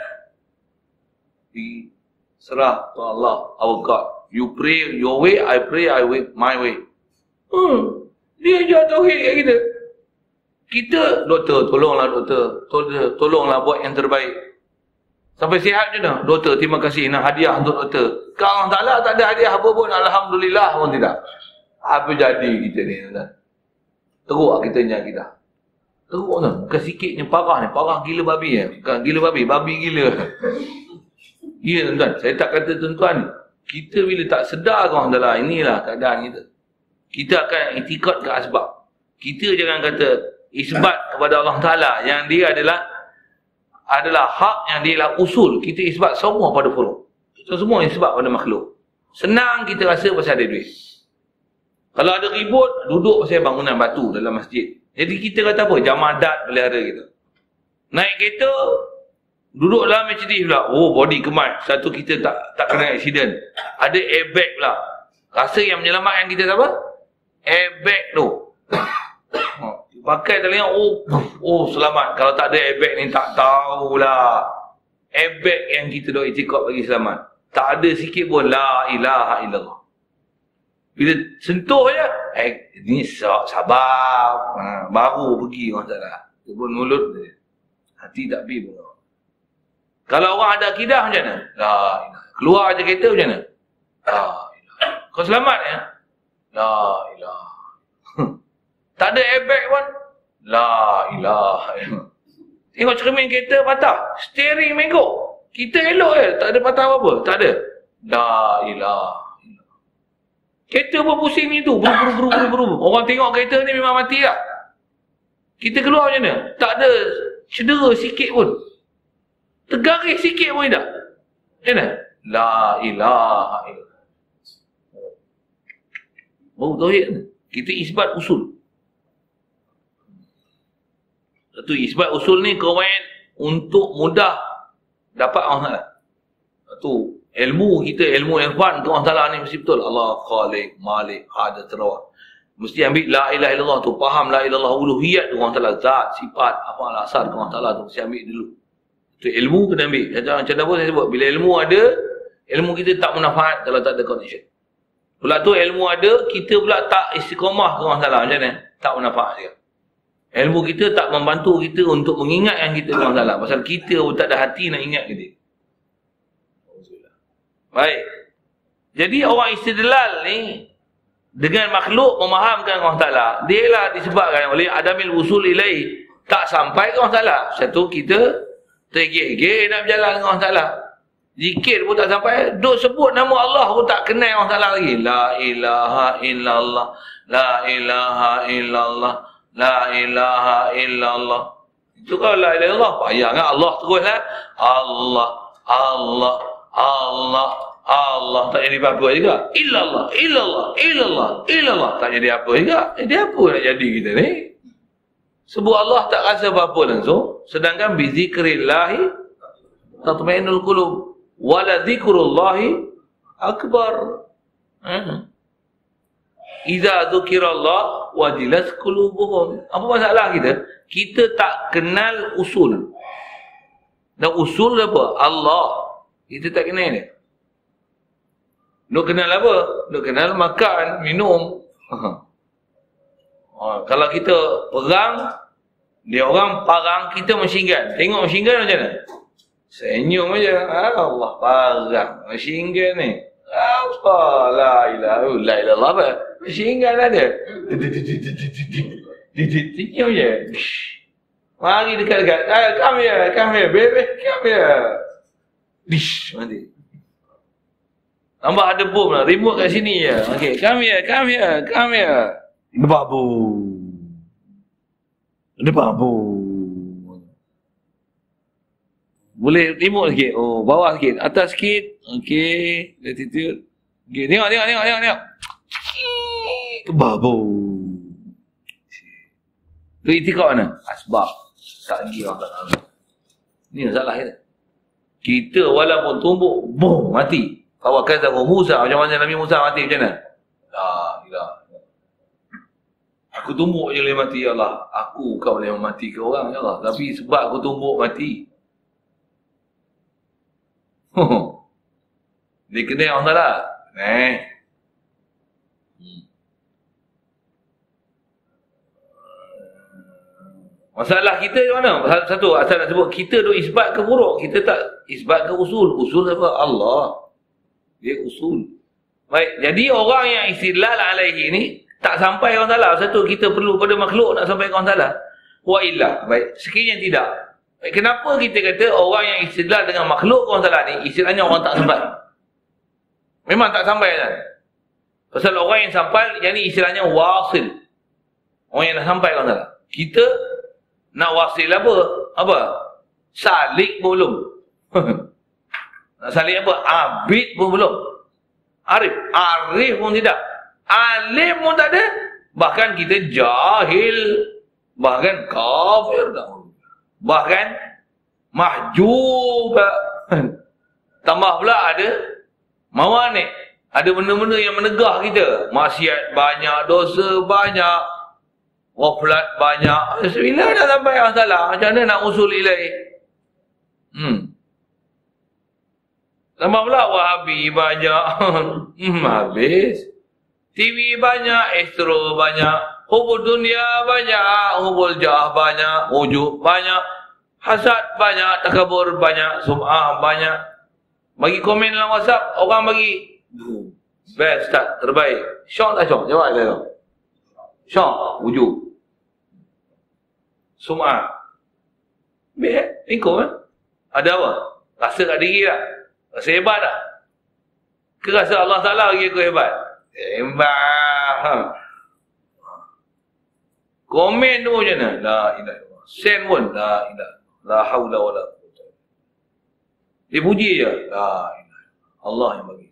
we serah to Allah, our God. You pray your way, I pray I way, my way. Hmm. Dia ajar tauhid kat kita. Kita, doktor, tolonglah doktor. Tolong, tolonglah buat yang terbaik. Sampai sihat je dah. Doktor, terima kasih. Nak hadiah untuk doktor. Kalau Allah Ta'ala tak ada hadiah apa pun, Alhamdulillah pun tidak. Apa jadi kita ni? Teruk kita ni kita. Teruk tu. Bukan sikitnya parah ni. Parah gila babi ya. Bukan gila babi. Babi gila. Ya tuan-tuan. Saya tak kata tuan-tuan. Kita bila tak sedar kau adalah inilah keadaan kita. Kita akan itikad ke asbab. Kita jangan kata isbat kepada Allah Ta'ala. Yang dia adalah adalah hak, yang dia adalah usul. Kita isbat semua pada furuk. Kita semua isbat pada makhluk. Senang kita rasa pasal ada duit. Kalau ada ribut, duduk pasal bangunan batu dalam masjid. Jadi kita kata apa? Jamadat pelihara kita. Naik kereta, duduk dalam Mercedes pula. Oh, body kemat. Satu kita tak tak kena accident. Ada airbag pula. Rasa yang menyelamatkan kita apa? Airbag tu. Pakai tadi oh, oh selamat. Kalau tak ada airbag ni tak tahulah. Airbag yang kita dah itikad bagi selamat. Tak ada sikit pun la ilaha illallah. Bila sentuh je, eh, ni sabar. Ha, baru pergi orang salah. Dia pun mulut dia. Hati tak pergi pun. Kalau orang ada akidah macam mana? La ilaha. Keluar je kereta macam mana? La ilaha. Kau selamat ya? La ilaha. Tak ada airbag pun? La ilaha. Tengok cermin kereta patah. Steering mengkok. Kita elok je. Tak ada patah apa-apa. Tak ada. La ilaha. Kereta pun pusing ni tu. Buru, buru, buru, buru. Orang tengok kereta ni memang mati tak? Kita keluar macam mana? Tak ada cedera sikit pun. Tergaris sikit pun tak? Macam mana? La ilaha illallah. Baru tauhid. Kita isbat usul. Satu isbat usul ni kawan untuk mudah dapat orang salah. Satu ilmu kita, ilmu irfan tu orang salah ni mesti betul. Allah Khaliq, Malik, Hadas, Rawah. Mesti ambil la ilaha illallah tu, faham la ilaha illallah uluhiyat tu orang salah, zat, sifat, apa asal tu orang salah tu mesti ambil dulu. Tu ilmu kena ambil. Macam apa saya sebut, bila ilmu ada, ilmu kita tak manfaat kalau tak ada connection. Pula tu ilmu ada, kita pula tak istiqamah ke orang salah macam mana? Tak manfaat dia. Ilmu kita tak membantu kita untuk mengingat yang kita orang salah. Pasal kita pun tak ada hati nak ingat kita. Baik. Jadi orang istidlal ni dengan makhluk memahamkan orang Ta'ala, dia lah disebabkan oleh adamil usul ilaih, tak sampai ke orang Ta'ala. Satu kita tergigit-gigit nak berjalan dengan orang Ta'ala. Zikir pun tak sampai, duk sebut nama Allah pun tak kenal orang Ta'ala lagi. La ilaha illallah, la ilaha illallah, la ilaha illallah. Itu kalau la ilaha illallah, payah kan Allah terus lah. Allah, Allah, Allah, Allah. Tak jadi apa-apa juga. Illallah, illallah, illallah, illallah. Tak jadi apa juga. Jadi apa nak jadi kita ni? Sebut Allah tak rasa apa-apa langsung. Sedangkan bizikrillahi tatma'innul qulub. Wala dzikrullahi akbar. Hmm. Iza dzukirallah wajilas qulubuhum. Apa masalah kita? Kita tak kenal usul. Dan usul apa? Allah. Kita tak kenal dia. Nak kenal apa? Nak kenal makan, minum. Ha, kalau kita perang, dia orang parang, kita machine Tengok machine gun macam mana? Senyum aja. Allah parang. Machine gun ni. Apa? La ilaha illallah apa? Machine gun ada. Senyum je. Mari dekat-dekat. Ah, come here, come here, baby, come here. Dish, mati. Nampak ada bom lah. Remote kat sini je. Okay, come here, come here, come here. Ada babu. Ada babu. Boleh remote sikit. Oh, bawah sikit. Atas sikit. Okay. Latitude. Okay, tengok, tengok, tengok, tengok, tengok. Babu. Tu itikad mana? Asbab. Tak lagi orang tak tahu. Ni masalah kita. Kita walaupun tumbuk, boom, mati. Bawa kata Musa, macam mana Nabi Musa mati macam mana? La ilah. Aku tumbuk je boleh mati, ya Allah. Aku kau boleh mati ke orang, ya Allah. Tapi sebab aku tumbuk mati. Dia kena orang salah. Eh. Hmm. Masalah kita di mana? Satu, asal nak sebut, kita duk isbat ke buruk. Kita tak isbat ke usul. Usul apa? Allah. Dia usul. Baik, jadi orang yang istidlal alaihi ni tak sampai orang salah. Satu, kita perlu pada makhluk nak sampai orang salah. Wa illa. Baik, sekiranya tidak. Baik, kenapa kita kata orang yang istidlal dengan makhluk orang salah ni, istilahnya orang tak sampai? Memang tak sampai kan? Pasal orang yang sampai, yang ni istilahnya wasil. Orang yang nak sampai orang salah. Kita nak wasil apa? Apa? Salik pun belum. Nak salik apa? Abid pun belum. Arif. Arif pun tidak. Alim pun tak ada. Bahkan kita jahil. Bahkan kafir. Bahkan mahjub. Tambah pula ada mawanik. Ada benda-benda yang menegah kita. Maksiat banyak, dosa banyak, waflat banyak. Bila dah sampai masalah, macam mana nak usul ilaih? Hmm. Tambah pula Wahabi banyak. hmm, habis. T V banyak, Astro banyak, hubul dunia banyak, hubul jah banyak, ujub banyak, hasad banyak, takabur banyak, sum'ah banyak. Bagi komen dalam WhatsApp, orang bagi best tak, terbaik. Syok tak syok? Jawab saya. Syok, ujub. Sum'ah. Baik, ikut kan? Ada apa? Rasa kat diri tak? Rasa hebat tak? Ke rasa Allah Ta'ala bagi aku hebat? Hebat. Komen tu macam mana? La ilaha illallah. Send pun la ilaha. La haula wala quwwata. Dia puji je. La ilaha. Allah yang bagi.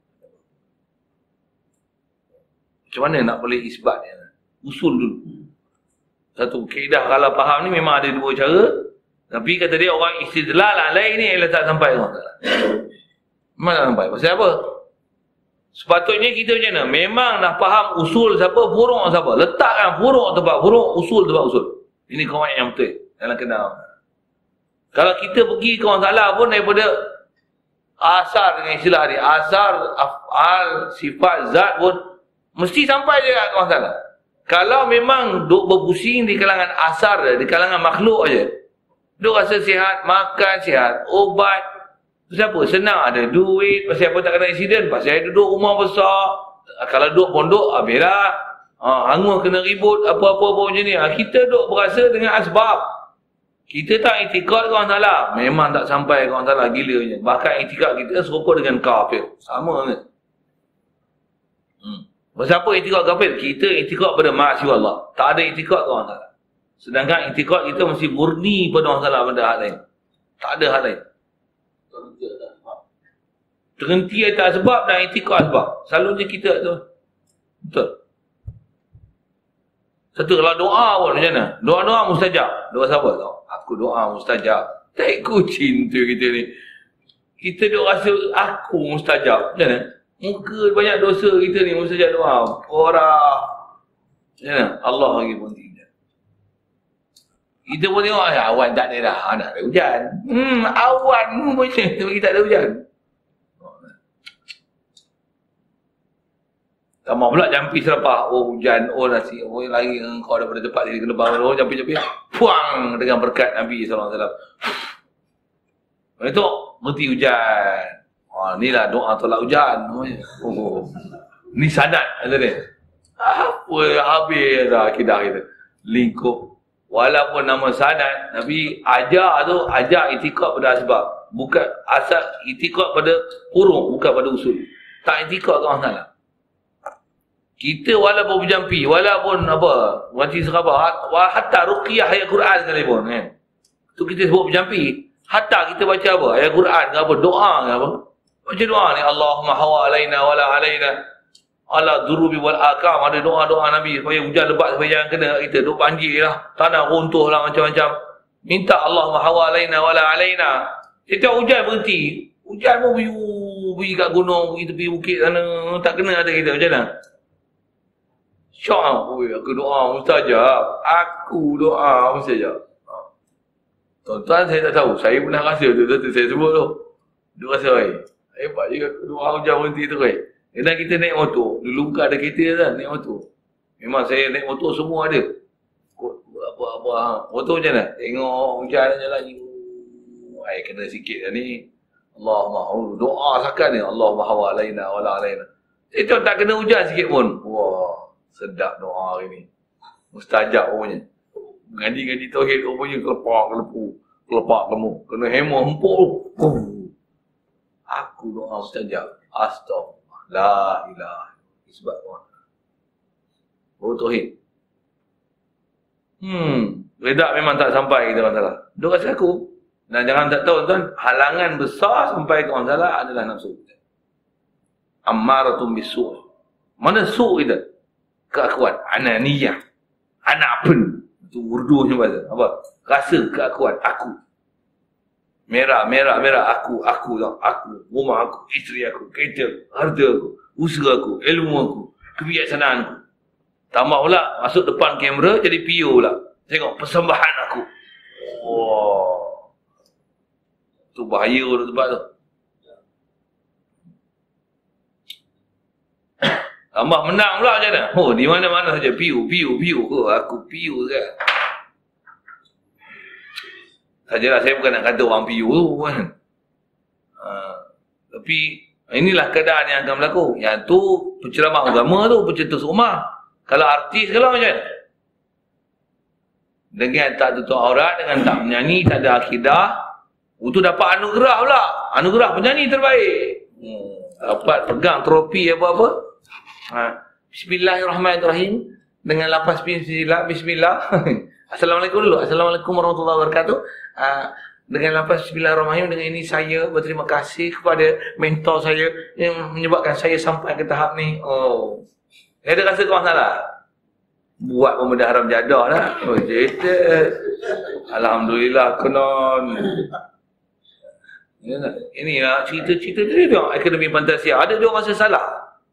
Macam mana nak boleh isbat dia? Usul dulu. Satu kaedah kalau faham ni memang ada dua cara. Tapi kata dia orang istidlal alaih ni ialah tak sampai orang. Memang tak sampai. Pasal apa? Sepatutnya kita macam mana? Memang dah faham usul siapa, furuk siapa. Letakkan furuk tempat furuk, usul tempat usul. Ini kawan yang betul dalam kenal. Kalau kita pergi ke orang salah pun daripada asar dengan istilah ni, asar, af'al, sifat, zat pun mesti sampai je kat orang salah. Kalau memang duk berpusing di kalangan asar, di kalangan makhluk aja. Duk rasa sihat, makan sihat, ubat. Pasal apa? Senang, ada duit. Pasal apa tak kena insiden? Pasal duduk rumah besar. Kalau duduk pondok, habislah. Ha, hangus kena ribut, apa-apa pun macam ni. Ha, kita duk berasa dengan asbab. Kita tak itikad ke orang salah. Memang tak sampai ke orang salah, gila je. Bahkan itikad kita serupa dengan kafir. Sama kan? Hmm. Pasal apa itikad kafir? Kita itikad pada maksiat Allah. Tak ada itikad ke orang salah. Sedangkan itikad kita mesti murni pada orang salah pada hal lain. Tak ada hal lain. Terhenti atas sebab dan itikad sebab. Selalunya kita tu. Betul. Satu, kalau doa pun macam mana? Doa-doa mustajab. Doa siapa tau? Aku doa mustajab. Tak kucing tu kita ni. Kita duk rasa aku mustajab. Macam mana? Muka banyak dosa kita ni mustajab doa. Orang. Macam mana? Allah lagi pun tidak. Kita pun tengok, eh, awan tak ada dah. Tak ada hujan. Hmm, awan pun macam tu. Kita tak ada hujan. Tambah pula jampi serapah. Oh hujan, oh nasi, oh lari kau daripada tempat sini kena bangun. Oh jampi-jampi. Puang dengan berkat Nabi sallallahu alaihi wasallam. Lepas tu, berhenti hujan. Oh, inilah doa tolak hujan. Oh, ni sanad kata dia. Apa habis dah akidah kita. Lingkup. Walaupun nama sanad, Nabi ajar tu, ajar itikad pada asbab. Bukan asal itikad pada huruf, bukan pada usul. Tak itikad ke orang salah. Kita walaupun berjampi, walaupun apa, wajib serabah, hatta ruqyah ayat Quran sekalipun kan. Tu kita sebut berjampi. Hatta kita baca apa? Ayat Quran ke apa? Doa ke apa? Baca doa ni, Allahumma hawa alaina wala alaina ala durubi wal akam. Ada doa-doa Nabi supaya hujan lebat supaya jangan kena kita. Duk banjir lah, tanah runtuh lah macam-macam. Minta Allahumma hawa alaina wala alaina. Setiap hujan berhenti. Hujan pun pergi, pergi kat gunung, pergi tepi bukit sana. Tak kena ada kita macam mana? Syok, oi, aku doa mustajab. Aku doa mustajab. Tuan-tuan saya tak tahu. Saya pernah rasa tu, tu saya sebut tu. Dia rasa, oi, hebat juga doa hujan berhenti tu, oi. Dan kita naik motor. Dulu bukan ada kereta kan, naik motor. Memang saya naik motor semua ada. Apa-apa, motor macam mana? Tengok hujan jalan ni. Ai kena sikit dah ni. Allahumma doa sakan ni. Allahumma hawa alaina wala alaina. Itu tak kena hujan sikit pun. Wah, sedap doa hari ni. Mustajab rupanya. Ngaji-ngaji tauhid rupanya kelepak kelepu. Kelepak kamu. Kena hemah empuk. Oh. Aku doa mustajab. Astaghfirullah. La ilaha. Sebab doa. Oh tauhid. Hmm. Redak memang tak sampai kita masalah. Dia rasa aku. Dan jangan tak tahu tuan, halangan besar sampai ke orang salah adalah nafsu kita. Ammaratun bisu'. Mana su' kita? Keakuan, ananiyah. Anak pun. Itu urdu macam bahasa. Apa? Rasa keakuan, aku. Merah, merah, merah, aku, aku tau. Aku, rumah aku, isteri aku, kereta, harta aku, usaha aku, ilmu aku, kebijaksanaan aku. Tambah pula, masuk depan kamera jadi P O pula. Tengok persembahan aku. Wow. Tu bahaya tu tempat tu. Tambah menang pula macam mana? Oh, di mana-mana saja piu, piu, piu. Oh, aku piu kan. Sajalah saya bukan nak kata orang piu tu kan. Ha, tapi inilah keadaan yang akan berlaku. Yang tu penceramah agama tu, pencetus rumah. Kalau artis kalau macam mana? Dengan tak tutup aurat, dengan tak menyanyi, tak ada akidah, itu dapat anugerah pula. Anugerah penyanyi terbaik. Hmm, dapat pegang trofi apa-apa. Ha. Bismillahirrahmanirrahim. Dengan lapas bismillah, bismillah. Assalamualaikum dulu. Assalamualaikum warahmatullahi wabarakatuh. Ha. Dengan lapas bismillahirrahmanirrahim, dengan ini saya berterima kasih kepada mentor saya yang menyebabkan saya sampai ke tahap ni. Oh. Dia ada rasa kau salah. Buat pembedah haram jadah lah. Oh, cerita. Alhamdulillah konon. Inilah cerita-cerita tu tengok akademi Fantasia. Ada dia orang rasa salah.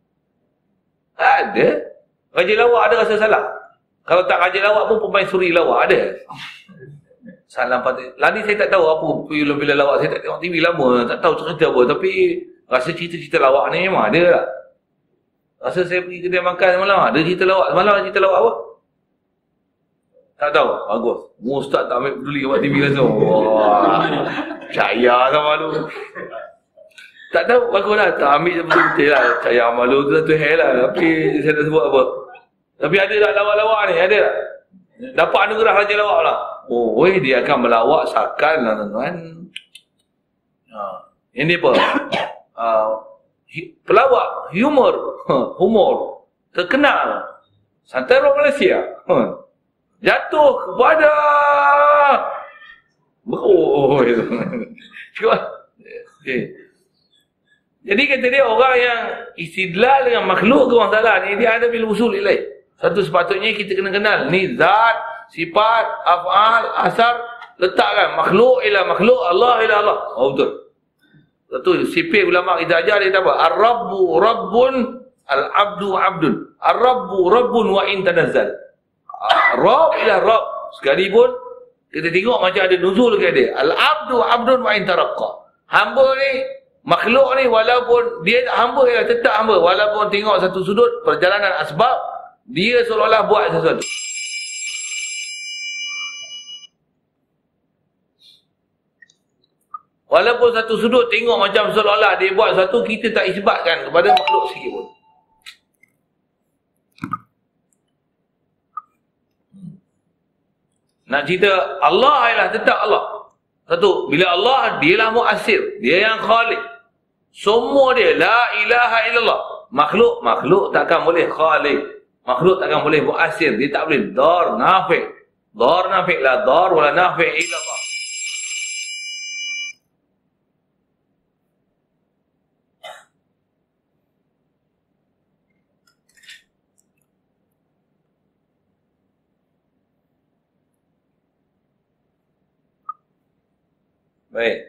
Ada. Raja lawak ada rasa salah. Kalau tak raja lawak pun pemain suri lawak ada. Salam patut. Lani saya tak tahu apa bila-bila lawak. Saya tak tengok T V lama. Tak tahu cerita apa. Tapi rasa cerita-cerita lawak ni memang ada lah. Rasa saya pergi kedai makan semalam. Ada cerita lawak. Semalam ada cerita lawak apa? Tak tahu. Bagus. Ustaz tak ambil peduli buat T V langsung. Wah. Percaya sama lu. Tak tahu. Baguslah. Tak ambil betul-betul lah. Percaya malu tu satu hal lah. Tapi saya tak sebut apa. Tapi ada tak lawak-lawak ni? Ada tak? Dapat anugerah raja lawak lah. Oh, weh, dia akan melawak sakan lah tuan-tuan. Ha. Ini apa? Uh, pelawak, humor, humor, terkenal. Santero Malaysia. Jatuh kepada oh, itu. Okay. Jadi kata dia orang yang istidlal dengan makhluk ke orang salah ni, dia ada bil usul ilaih. Satu sepatutnya kita kena kenal ni zat, sifat, af'al, asar, letakkan makhluk ila makhluk, Allah ila Allah. Oh betul. Satu sipir ulama kita ajar dia kata apa? Ar-Rabbu Rabbun, Al-Abdu Abdun. Ar-Rabbu Rabbun wa in tanazzal. Rabb ila Rabb. Sekalipun kita tengok macam ada nuzul ke dia. Al-Abdu Abdun wa in taraqqa. Hamba ni, makhluk ni walaupun dia hamba ialah tetap hamba, walaupun tengok satu sudut perjalanan asbab, dia seolah-olah buat sesuatu. Walaupun satu sudut tengok macam seolah-olah dia buat sesuatu, kita tak isbatkan kepada makhluk sikit pun. Nak cerita Allah ialah tetap Allah. Satu, bila Allah, dialah mu'asir, dia yang khalik. Semua dia la ilaha illallah. Makhluk, makhluk takkan boleh khalik. Makhluk takkan boleh mu'asir, dia tak boleh dar nafi'. Dar nafi' la dar wala nafi' illallah. Baik.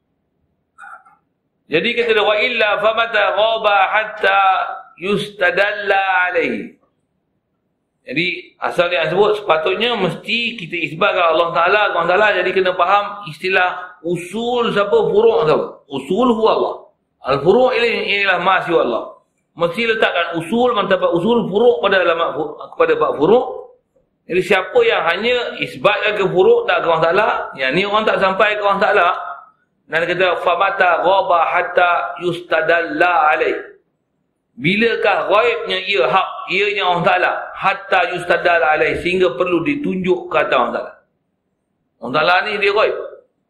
Jadi kata dia, wa illa famata ghaba hatta yustadalla alaihi. Jadi asal yang sebut sepatutnya mesti kita isbatkan Allah Ta'ala, Allah Ta'ala. Jadi kena faham istilah usul siapa, furu' siapa. Usul huwa Allah. Al-furu' ini inilah ma siwa Allah. Mesti letakkan usul, mantabat usul, furu' pada alamat kepada bab furu'. Jadi siapa yang hanya isbatkan ke furu' tak ke Allah Ta'ala, yang ni orang tak sampai ke Allah Ta'ala. Dan dia kata, famata ghaba hatta yustadalla alaih. Bilakah ghaibnya ia hak, ianya Allah Ta'ala, hatta yustadalla alaih, sehingga perlu ditunjuk ke atas Allah Ta'ala. Allah Ta'ala ni dia ghaib.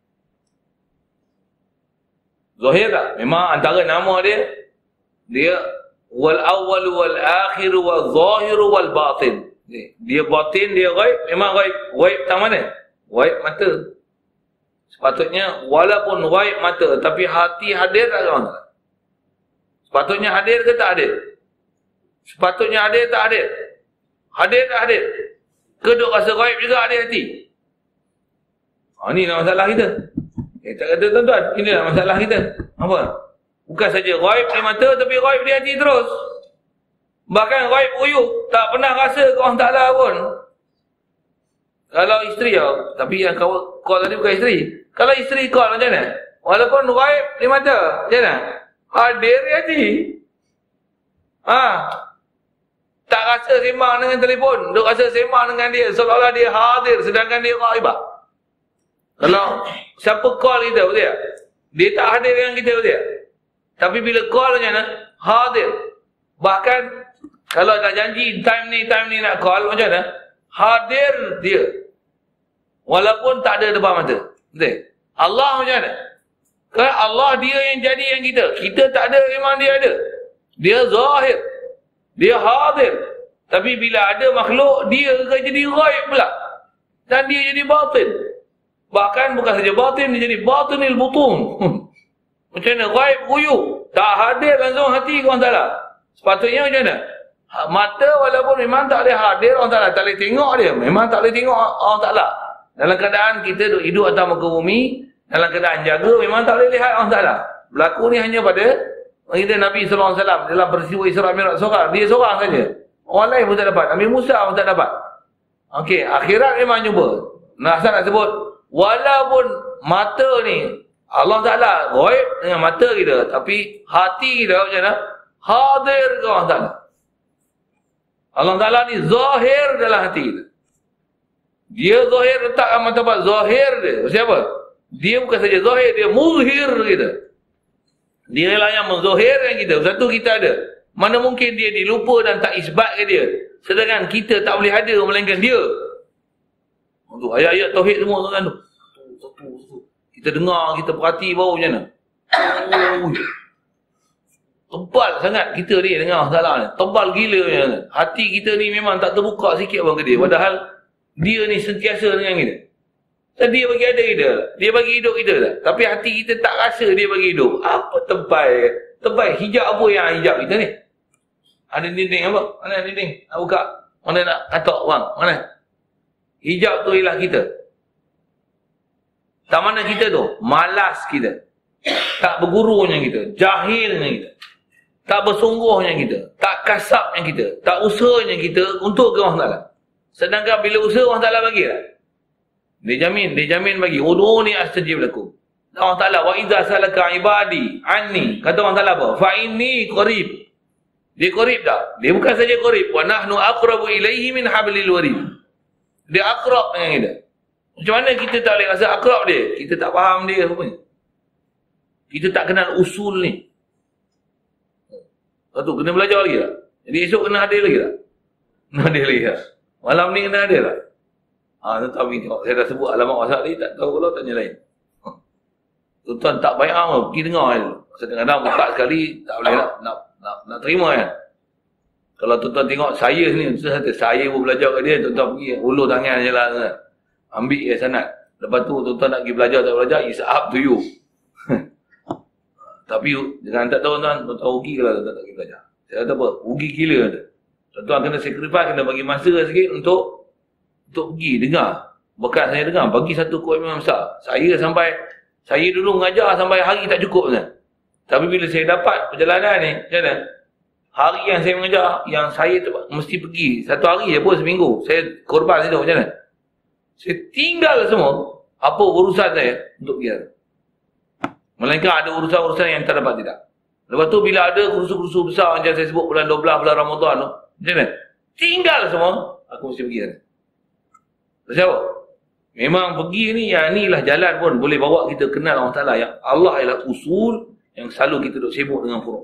Zahir tak? Memang antara nama dia, dia wal awwal wal akhir wal zahir wal batin. Dia batin, dia ghaib, memang ghaib. Ghaib tak mana? Ghaib mata. Sepatutnya walaupun ghaib mata, tapi hati hadir tak kawan? Sepatutnya hadir ke tak hadir? Sepatutnya hadir tak hadir? Hadir tak hadir? Keduk rasa ghaib juga hadir hati. Ha, ni lah masalah kita. Eh, tak kata tuan-tuan, inilah masalah kita. Apa? Bukan saja ghaib di mata, tapi ghaib di hati terus. Bahkan ghaib uyuk, tak pernah rasa ke Allah Ta'ala pun. Kalau isteri tau, tapi yang kau call tadi bukan isteri. Kalau isteri call macam mana? Walaupun ghaib di mata, macam mana? Hadir di hati. Ha. Tak rasa sembang dengan telefon. Duk rasa sembang dengan dia. Seolah-olah dia hadir sedangkan dia ghaibah. Kalau siapa call kita, betul tak? Dia tak hadir dengan kita, betul tak? Tapi bila call macam mana? Hadir. Bahkan kalau tak janji time ni, time ni nak call macam mana? Hadir dia. Walaupun tak ada depan mata. Betul? Allah macam mana? Kerana Allah dia yang jadi yang kita. Kita tak ada, memang dia ada. Dia zahir. Dia hadir. Tapi bila ada makhluk, dia akan jadi ghaib pula. Dan dia jadi batin. Bahkan bukan saja batin, dia jadi batinil butun. Macam mana? Ghaib guyub. Tak hadir langsung hati orang Ta'ala. Sepatutnya macam mana? Mata walaupun memang tak boleh hadir orang Ta'ala. Tak boleh tengok dia. Memang tak boleh tengok orang Ta'ala. Dalam keadaan kita hidup atas muka bumi, dalam keadaan jaga, memang tak boleh lihat orang Ta'ala. Berlaku ni hanya pada kita Nabi sallallahu alaihi wasallam dalam peristiwa Isra Mi'raj seorang. Dia seorang saja. Orang lain pun tak dapat. Nabi Musa pun tak dapat. Okey, akhirat memang jumpa. Nasa nak sebut, walaupun mata ni Allah Ta'ala ghaib dengan mata kita, tapi hati kita macam mana? Hadir ke Allah Ta'ala. Allah Ta'ala ni zahir dalam hati kita. Dia zahir letakkan martabat zahir dia. Siapa? Dia bukan saja zahir, dia muzhir kita. Dia lah yang menzahirkan kita. Satu kita ada. Mana mungkin dia dilupa dan tak isbat ke dia. Sedangkan kita tak boleh ada melainkan dia. Untuk ayat-ayat tauhid semua tuan-tuan tu. Satu, satu. Kita dengar, kita perhati bau macam mana. Oh, tebal sangat kita ni dengar salah ni. Tebal gila macam mana. Hati kita ni memang tak terbuka sikit pun ke dia. Padahal dia ni sentiasa dengan kita. Dan dia bagi ada kita. Dia bagi hidup kita tak? Tapi hati kita tak rasa dia bagi hidup. Apa tebal? Tebal hijab apa yang hijab kita ni? Ada dinding apa? Mana dinding? Nak buka? Mana nak katok bang? Mana? Hijab tu ialah kita. Tak mana kita tu? Malas kita. Tak bergurunya kita. Jahilnya kita. Tak bersungguhnya kita. Tak kasapnya kita. Tak usahanya kita untuk ke Allah Ta'ala. Sedangkan bila usaha Allah Ta'ala bagi lah. Dia jamin. Dia jamin bagi. Ud'uni astajib lakum. Allah Ta'ala. Wa idza salaka ibadi anni. Kata Allah Ta'ala apa? Fa inni qarib. Dia qarib tak? Dia bukan saja qarib. Wa nahnu aqrabu ilaihi min hablil warid. Dia akrab dengan kita. Macam mana kita tak boleh rasa akrab dia? Kita tak faham dia apa ni. Kita tak kenal usul ni. Satu, kena belajar lagi tak? Jadi esok kena hadir lagi tak? Kena hadir lagi tak? Malam ni kena hadir tak? Haa, tuan-tuan pergi tengok. Saya dah sebut alamat WhatsApp ni, tak tahu kalau tanya lain. Tuan-tuan tak baik amat, pergi dengar je. Kadang-kadang buka sekali, tak boleh nak, nak, nak, nak terima kan? Kalau tuan-tuan tengok saya sini, saya pun belajar kat dia, tuan-tuan pergi ulur tangan je lah. Kan? Ambil je sanad. Lepas tu tuan-tuan nak pergi belajar, tak belajar, it's up to you. Tapi jangan tak tahu tuan, tuan-tuan rugi kalau tuan-tuan tak pergi belajar. Saya kata apa? Rugi gila. Tuan-tuan kena sacrifice, kena bagi masa sikit untuk untuk pergi, dengar. Bekas saya dengar, bagi satu komitmen besar. Saya sampai, saya dulu mengajar sampai hari tak cukup kan. Tapi bila saya dapat perjalanan ni, macam mana? Hari yang saya mengajar, yang saya tu mesti pergi. Satu hari je pun seminggu. Saya korban situ, macam mana? Saya tinggal semua apa urusan saya untuk pergi. Melainkan ada urusan-urusan yang tak dapat tidak. Lepas tu bila ada kursus-kursus besar macam saya sebut bulan dua belas, bulan Ramadan tu, macam mana? Tinggal semua, aku mesti pergi. Siapa? Memang pergi ni, yang ni lah jalan pun boleh bawa kita kenal Allah Ta'ala. Yang Allah ialah usul yang selalu kita duk sibuk dengan furuk.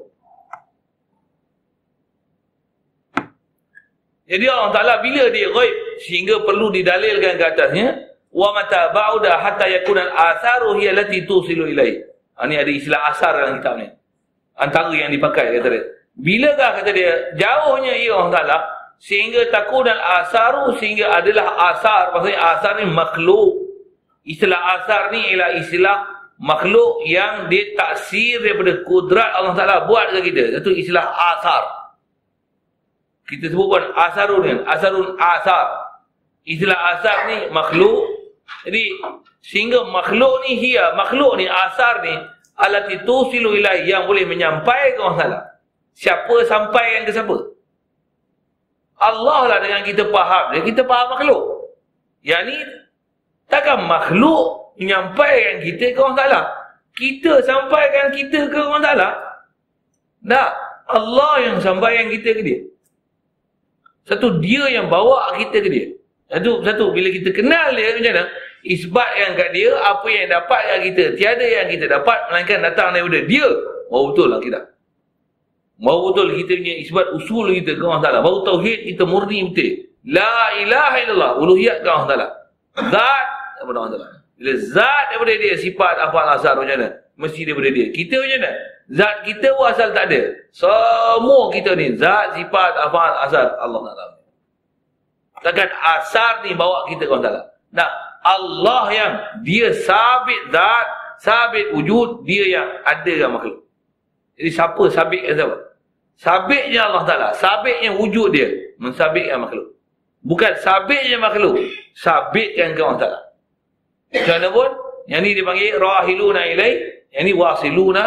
Jadi Allah Ta'ala bila dia ghaib sehingga perlu didalilkan ke atasnya, wa mata ba'uda hatta yakuna al-atharu hiya allati tusilu ilaihi. Ha, ni ada istilah asar dalam kitab ni. Antara yang dipakai kata dia. Bilakah kata dia jauhnya ia Allah Ta'ala sehingga takun al-asaru, sehingga adalah asar. Maksudnya asar ni makhluk. Istilah asar ni ialah istilah makhluk yang ditaksir daripada kudrat Allah Ta'ala buat ke kita. Itu istilah asar. Kita sebut pun asarun kan. Asarun asar. Istilah asar ni makhluk. Jadi sehingga makhluk ni hiya, makhluk ni asar ni alati tusilu ilahi, yang boleh menyampaikan Allah Ta'ala. Siapa sampaikan ke siapa? Allah lah dengan kita faham dia, kita faham makhluk. Yang ni takkan makhluk menyampaikan kita ke Allah Ta'ala. Kita sampaikan kita ke Allah Ta'ala. Tak. Allah yang sampaikan kita ke dia. Satu, dia yang bawa kita ke dia. Satu, satu bila kita kenal dia macam mana, isbat yang kat dia, apa yang dapat kat kita. Tiada yang kita dapat, melainkan datang daripada dia. Baru betul lah kita. Baru betul kita punya isbat usul kita ke Allah Ta'ala. Baru tauhid kita murni betul. La ilaha illallah. Uluhiyat ke Allah Ta'ala. Zat daripada Allah Ta'ala. Bila zat daripada dia, sifat afal asal macam mana? Mesti daripada dia. Kita macam mana? Zat kita pun asal tak ada. Semua kita ni, zat, sifat, afal asal Allah Ta'ala. Takkan asar ni bawa kita ke Allah Ta'ala. Nah, Allah yang dia sabit zat, sabit wujud, dia yang ada dalam makhluk. Jadi siapa sabitkan siapa? Sabitnya Allah Ta'ala, sabitnya wujud dia, mensabitkan makhluk. Bukan sabitnya makhluk, sabitkan ke Allah Ta'ala. Macam mana pun, yang ni dipanggil rahiluna ilai, yang ni wasiluna,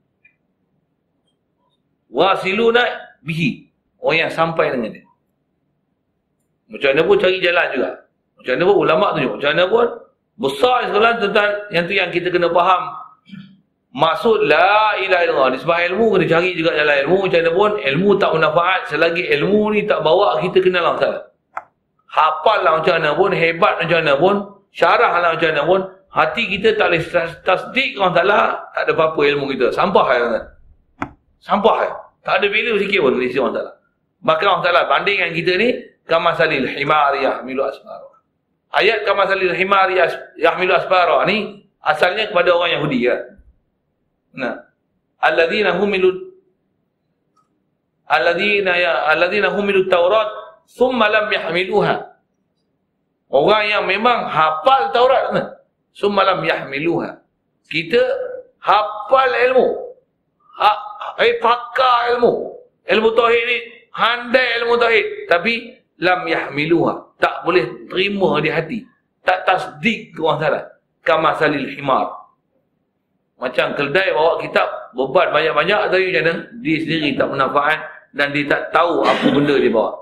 wasiluna bihi. Orang yang sampai dengan dia. Macam mana pun cari jalan juga. Macam mana pun ulama tunjuk. Macam mana pun besar sekali tentang yang tu yang kita kena faham. Maksud la ilaha illallah. Disebab ilmu kena cari juga jalan ilmu. Macam mana pun ilmu tak bermanfaat selagi ilmu ni tak bawa kita kenal Allah Ta'ala. Hafal lah macam mana pun, hebat macam mana pun, syarah lah macam mana pun, hati kita tak boleh tasdik Allah Ta'ala, tak ada apa-apa ilmu kita. Sampah lah. Sampah lah. Tak ada value sikit pun di sisi Allah Ta'ala. Maka Allah Ta'ala bandingkan kita ni, kama salil himari yahmilu asfara. Ayat kama salil himari yahmilu asfara ni asalnya kepada orang Yahudi ya. Nah, alladzina humilu alladzina ya alladzina humilu Taurat thumma lam yahmiluha. Orang yang memang hafal Taurat kan, thumma lam yahmiluha. Kita hafal ilmu. Ha, eh pakar ilmu. Ilmu tauhid ni handai ilmu tauhid, tapi lam yahmiluha, tak boleh terima di hati, tak tasdik ke Allah Ta'ala. Kama salil himar, macam keldai bawa kitab beban banyak-banyak, tapi macam mana dia sendiri tak bermanfaat dan dia tak tahu apa benda dia bawa.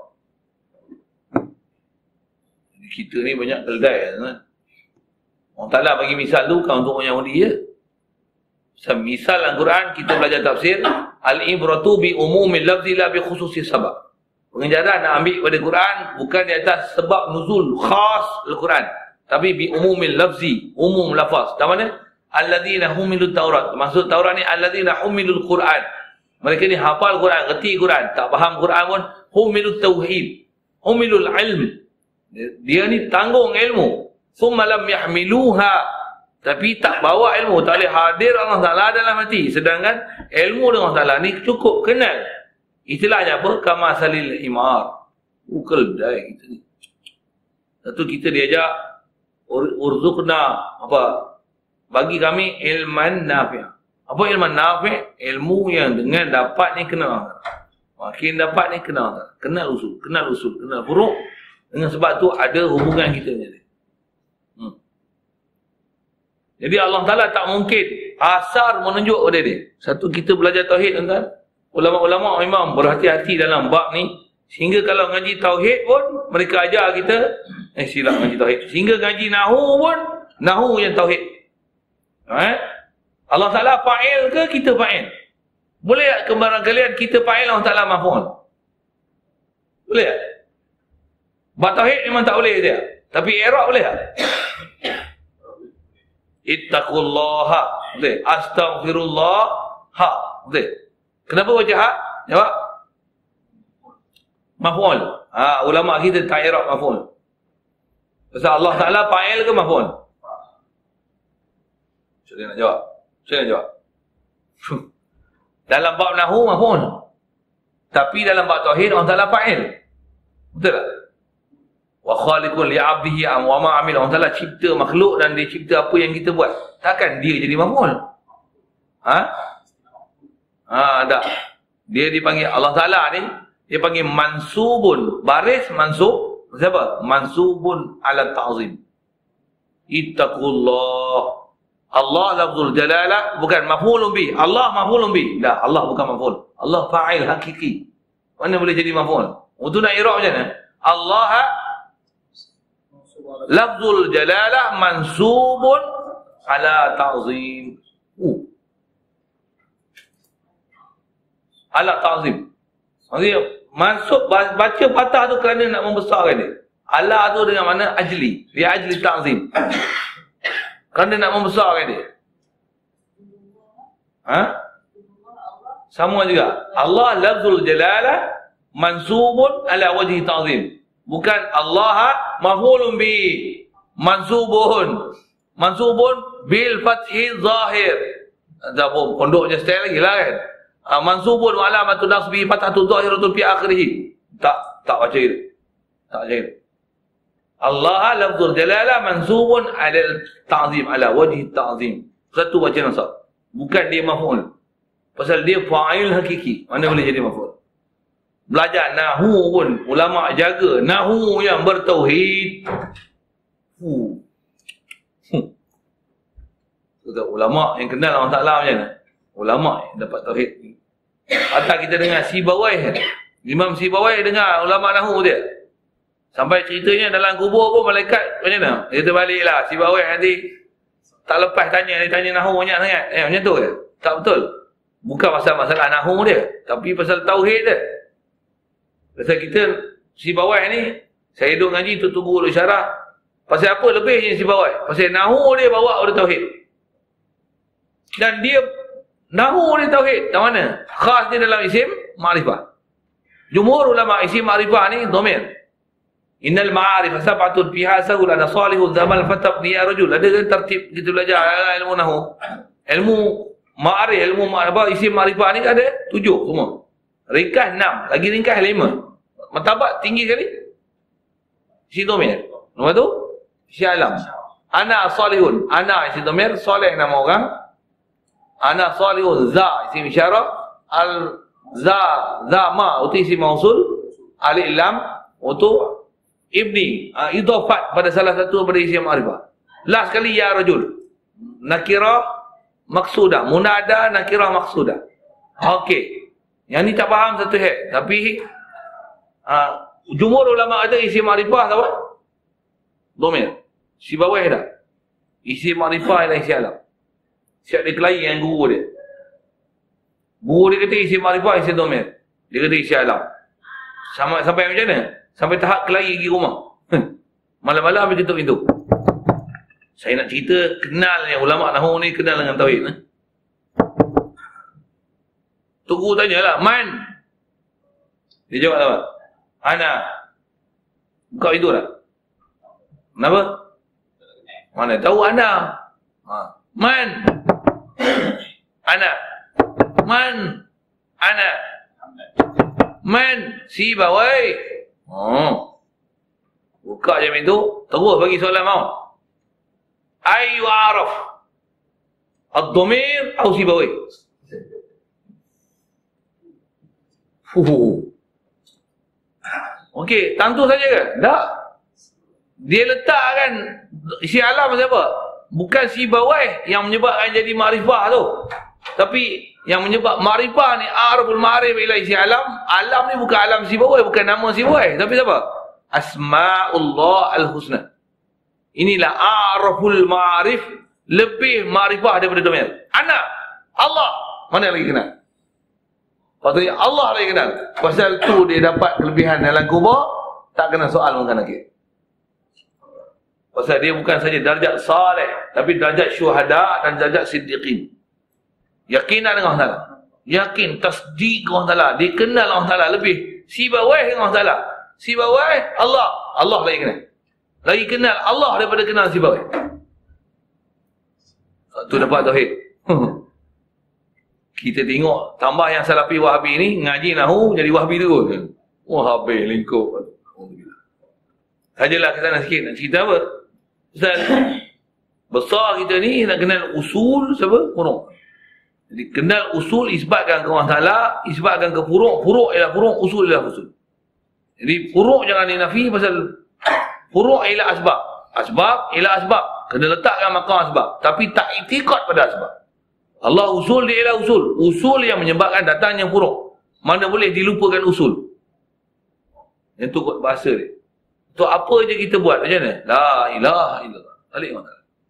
Kita ni banyak keldai kan? Allah Ta'ala bagi misal tu bukan untuk orang Yahudi je. Misal Al-Quran kita belajar tafsir, al-ibratu bi umumil lafzi la bi khususi sabab. Pengajaran nak ambil pada Quran bukan di atas sebab nuzul khas Al-Quran, tapi bi umumil lafzi, umum lafaz. Dan mana? Alladzina humilut Taurat. Maksud Taurat ni alladzina humilul Quran. Mereka ni hafal Quran, reti Quran, tak faham Quran pun, humilut tauhid, humilul ilm. Dia ni tanggung ilmu. Thumma lam yahmiluha, tapi tak bawa ilmu, tak boleh hadir Allah Ta'ala dalam hati. Sedangkan ilmu dengan Allah Ta'ala ni cukup kenal. Istilahnya apa? Kama salil himar. Keldai kita ni. Satu kita diajak ur urzukna apa? Bagi kami ilman nafi'. Apa ilman nafi'? Ilmu yang dengan dapat ni kenal. Makin dapat ni kenal. Kenal usul, kenal usul, kenal furuk. Dengan sebab tu ada hubungan kita ni. Hmm. Jadi Allah Ta'ala tak mungkin asar menunjuk pada dia. Satu, kita belajar tauhid tuan-tuan. Ulama-ulama memang berhati-hati dalam bab ni. Sehingga kalau ngaji tauhid pun, mereka ajar kita, eh silap ngaji tauhid. Sehingga ngaji nahu pun, nahu yang tauhid. Eh? Allah Ta'ala fa'il ke kita fa'il? Boleh tak kembaran kalian kita fa'il, Allah Ta'ala maf'ul? Boleh tak? Bab tauhid memang tak boleh dia. Tapi i'rab boleh tak? Ittaqullaha. Boleh. Astaghfirullah. Ha. Boleh. Kenapa baca hak? Jawab. Maf'ul. Ha, ulama kita tak i'rab maf'ul. Pasal Allah Ta'ala fa'il ke maf'ul? Saya nak jawab. Saya nak jawab. Dalam bab nahu maf'ul. Tapi dalam bab tauhid Allah Ta'ala fa'il. Betul tak? Wa khaliqun li 'abdihi wa ma 'amila. Allah Ta'ala cipta makhluk dan dia cipta apa yang kita buat. Takkan dia jadi maf'ul? Ha? Ha, tak. Dia dipanggil Allah Ta'ala ni, dia panggil mansubun. Baris mansub. Siapa? Mansubun ala ta'zim. Ittaqullah. Allah lafzul jalalah bukan maf'ulun bi. Allah maf'ulun bi. Tak, Allah bukan maf'ul. Allah fa'il hakiki. Mana boleh jadi maf'ul? Untuk nak i'rab macam mana? Allah lafzul jalalah mansubun ala ta'zim. Uh. Ala ta'zim. Maksudnya Masuk baca patah tu kerana nak membesarkan dia. Ala tu dengan mana? Ajli. Dia ajli ta'zim. Kerana nak membesarkan dia. Ha? Sama juga. Allah lafzul jalalah mansubun ala wajhi ta'zim. Bukan Allah maf'ulun bi. Mansubun. Mansubun bil fathi zahir. Tak apa, pondoknya style lagi lah kan. Uh, mansubun wa alamatu nasbi fathatu zahiratun fi akhirih. Tak, tak baca itu. Tak baca itu. Allah lafzul jalalah mansubun ala ta'zim, ala wajhi ta'zim. Satu baca nasab. Bukan dia maf'ul. Pasal dia fa'il hakiki. Mana boleh jadi maf'ul? Belajar nahu pun ulama jaga nahu yang bertauhid. Hu. Betul, ulama yang kenal Allah Taala macam mana? Ulama yang dapat tauhid. Atau kita dengar Sibawai. Imam Sibawai dengar ulama nahu dia. Sampai ceritanya dalam kubur pun malaikat macam mana? Dia terbaliklah Sibawai nanti tak lepas tanya, dia tanya nahu banyak sangat. Eh macam tu ke? Tak betul. Bukan pasal masalah nahu dia, tapi pasal tauhid dia. Pasal kita Sibawai ni, saya duduk ngaji tu tunggu duduk syarah. Pasal apa lebihnya Sibawai? Pasal nahu dia bawa orang tauhid. Dan dia nahu dia tauhid. Yang mana? Khas dia dalam isim ma'rifah. Jumhur ulama isim ma'rifah ni dhamir. Innal ma'arif sab'atun fiha sahul ana salihun zamal fatab dia rajul. Ada kan tertib kita belajar ilmu nahu. Ilmu ma'arif, ilmu ma'rifah, isim ma'rifah ni ada tujuh semua. Ringkas enam, lagi ringkas lima. Martabat tinggi kali. Isi dhamir. Nombor tu isi alam. Ana salihun. Ana isi dhamir, salih nama orang. Ana salihun, za isim isyarah, al za za ma uti isim mausul, alif lam untuk ibni, uh, idhafat pada salah satu pada isim ma'rifah. Last sekali ya rajul. Nakirah maksudah, munada nakirah maksudah. Okey. Yang ni tak faham satu hal, tapi uh, jumhur ulama kata isim ma'rifah apa? Dhamir. Si bawah dah. Isim ma'rifah ialah isi alam. Siap dia kelahi dengan guru dia. Guru dia kata isi ma'rifah, isi dhamir. Dia kata isi alam. Sama, sampai macam mana? Sampai tahap kelahi pergi rumah. Malam-malam dia tutup pintu. Saya nak cerita, kenal yang ulama' nahu ni kenal dengan tauhid. Eh? Tugu tanyalah, man? Dia jawab apa? Ana. Buka pintu tak? Kenapa? Mana tahu ana? Ha. Man? Ana. Man? Ana. Man? Si bawai. Oh. Buka je pintu, terus bagi soalan mau. Ayu araf? Ad-dhamir atau si bawai? Fuh. Okey, tentu saja ke? Tak. Dia letakkan isi alam siapa? Bukan si bawai yang menyebabkan jadi ma'rifah tu. Tapi yang menyebab ma'rifah ni araful ma'rif ila isi alam. Alam ni bukan alam si bawai, bukan nama si bawai. Tapi siapa? Asma'ullah al-husna. Inilah araful ma'rif, lebih ma'rifah daripada dhamir. Ana, Allah. Mana lagi kenal? Patutnya Allah lagi kenal. Pasal tu dia dapat kelebihan dalam kubur, tak kena soal mungkin lagi. Pasal dia bukan saja darjat salih, tapi darjat syuhada dan darjat siddiqin. Yakinan dengan Allah Ta'ala. Yakin, tasdik dengan Allah Ta'ala. Dia kenal Allah Ta'ala lebih. Si bawah dengan Allah Ta'ala. Si bawah, Allah. Allah lagi kenal. Lagi kenal Allah daripada kenal si bawah. Tu dapat tauhid. Kita tengok tambah yang Salafi Wahabi ni ngaji nahu jadi Wahabi terus. Wahabi lingkup. Sajalah ke sana sikit nak cerita apa? Pasal besar kita ni nak kenal usul siapa? Furuk. Jadi kenal usul isbatkan ke Allah Ta'ala, isbatkan ke furuk, furuk ialah furuk, usul ialah usul. Jadi furuk jangan dinafi pasal furuk ialah asbab. Asbab ialah asbab. Kena letakkan makam asbab. Tapi tak itikad pada asbab. Allah usul dia ialah usul. Usul yang menyebabkan datangnya furuk. Mana boleh dilupakan usul. Yang tu kot bahasa dia. Tu apa je kita buat macam mana? La ilaha illallah. Balik mana?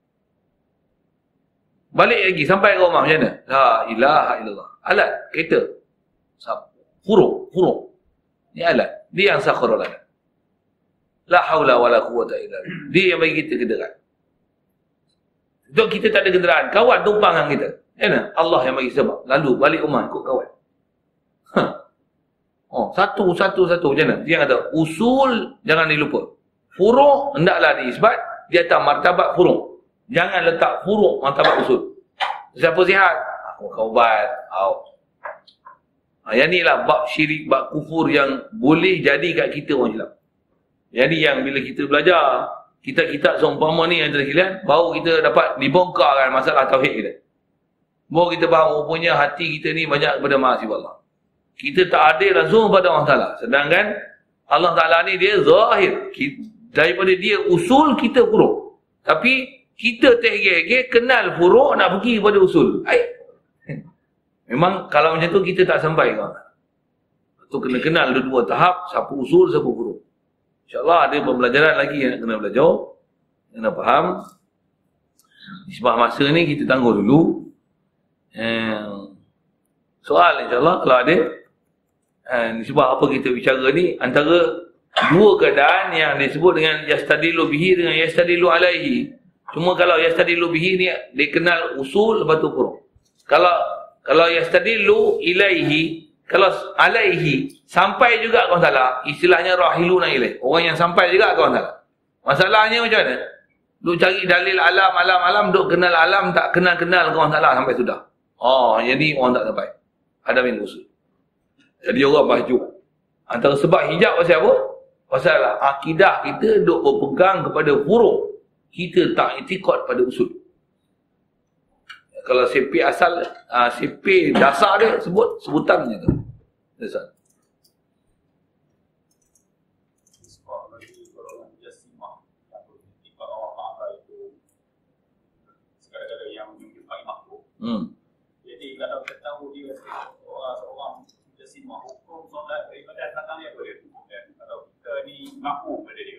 Balik lagi sampai ke rumah macam mana? La ilaha illallah. Alat, kereta. Furuk, furuk. Ni alat. Dia yang sakharul lana. La haula wala quwwata illa billah. Dia yang bagi kita kenderaan. Untuk kita tak ada kenderaan, kawan tumpang dengan kita. Ya, Allah yang bagi sebab. Lalu balik rumah ikut kawan. Ha. Oh, satu satu satu macam mana? Dia kata usul jangan dilupa. Furu' hendaklah diisbat di atas martabat furu'. Jangan letak furu' martabat usul. Siapa sihat? Aku ubat. Au. Ha, yang ni lah bab syirik, bab kufur yang boleh jadi kat kita orang silap. Jadi yang bila kita belajar kitab-kitab seumpama ni yang terkalian, baru kita dapat dibongkarkan masalah tauhid kita. Baru kita faham rupanya hati kita ni banyak kepada maksud Allah. Kita tak adil langsung pada Allah Ta'ala. Sedangkan Allah Ta'ala ni dia zahir. Daripada dia usul kita furu'. Tapi kita tergege kenal furu' nak pergi pada usul. Ay. Memang kalau macam tu kita tak sampai. Tu kena kenal dua-dua tahap. Siapa usul, siapa furu'. InsyaAllah ada pembelajaran lagi yang kena belajar. Kena faham. Di sebuah masa ni kita tangguh dulu. Eh, soal insyaAllah kalau ada. Eh, sebab apa kita bicara ni. Antara dua keadaan yang disebut dengan yastadilu bihi dengan yastadilu alaihi. Cuma kalau yastadilu bihi ni dia kenal usul lepas tu furu'. Kalau kalau yastadilu ilaihi, kalau alaihi sampai juga kawan salah, istilahnya rahiluna ilaih. Orang yang sampai juga kawan salah. Masalahnya macam mana? Duk cari dalil alam, alam, alam, duk kenal alam, tak kenal-kenal kawan salah sampai sudah. Oh, jadi orang tak sampai. Ada min usul. Jadi orang bahjuk. Antara sebab hijab pasal apa? Pasal akidah kita duk berpegang kepada furu'. Kita tak itikad pada usul. Kalau C P asal, uh, C P dasar dia sebut, sebutan macam tu. Dasar. Hmm. Jadi kalau kita tahu dia seorang jasimah, hukum solat ibadat datang dia boleh. Kalau kita ni ngaku pada dia.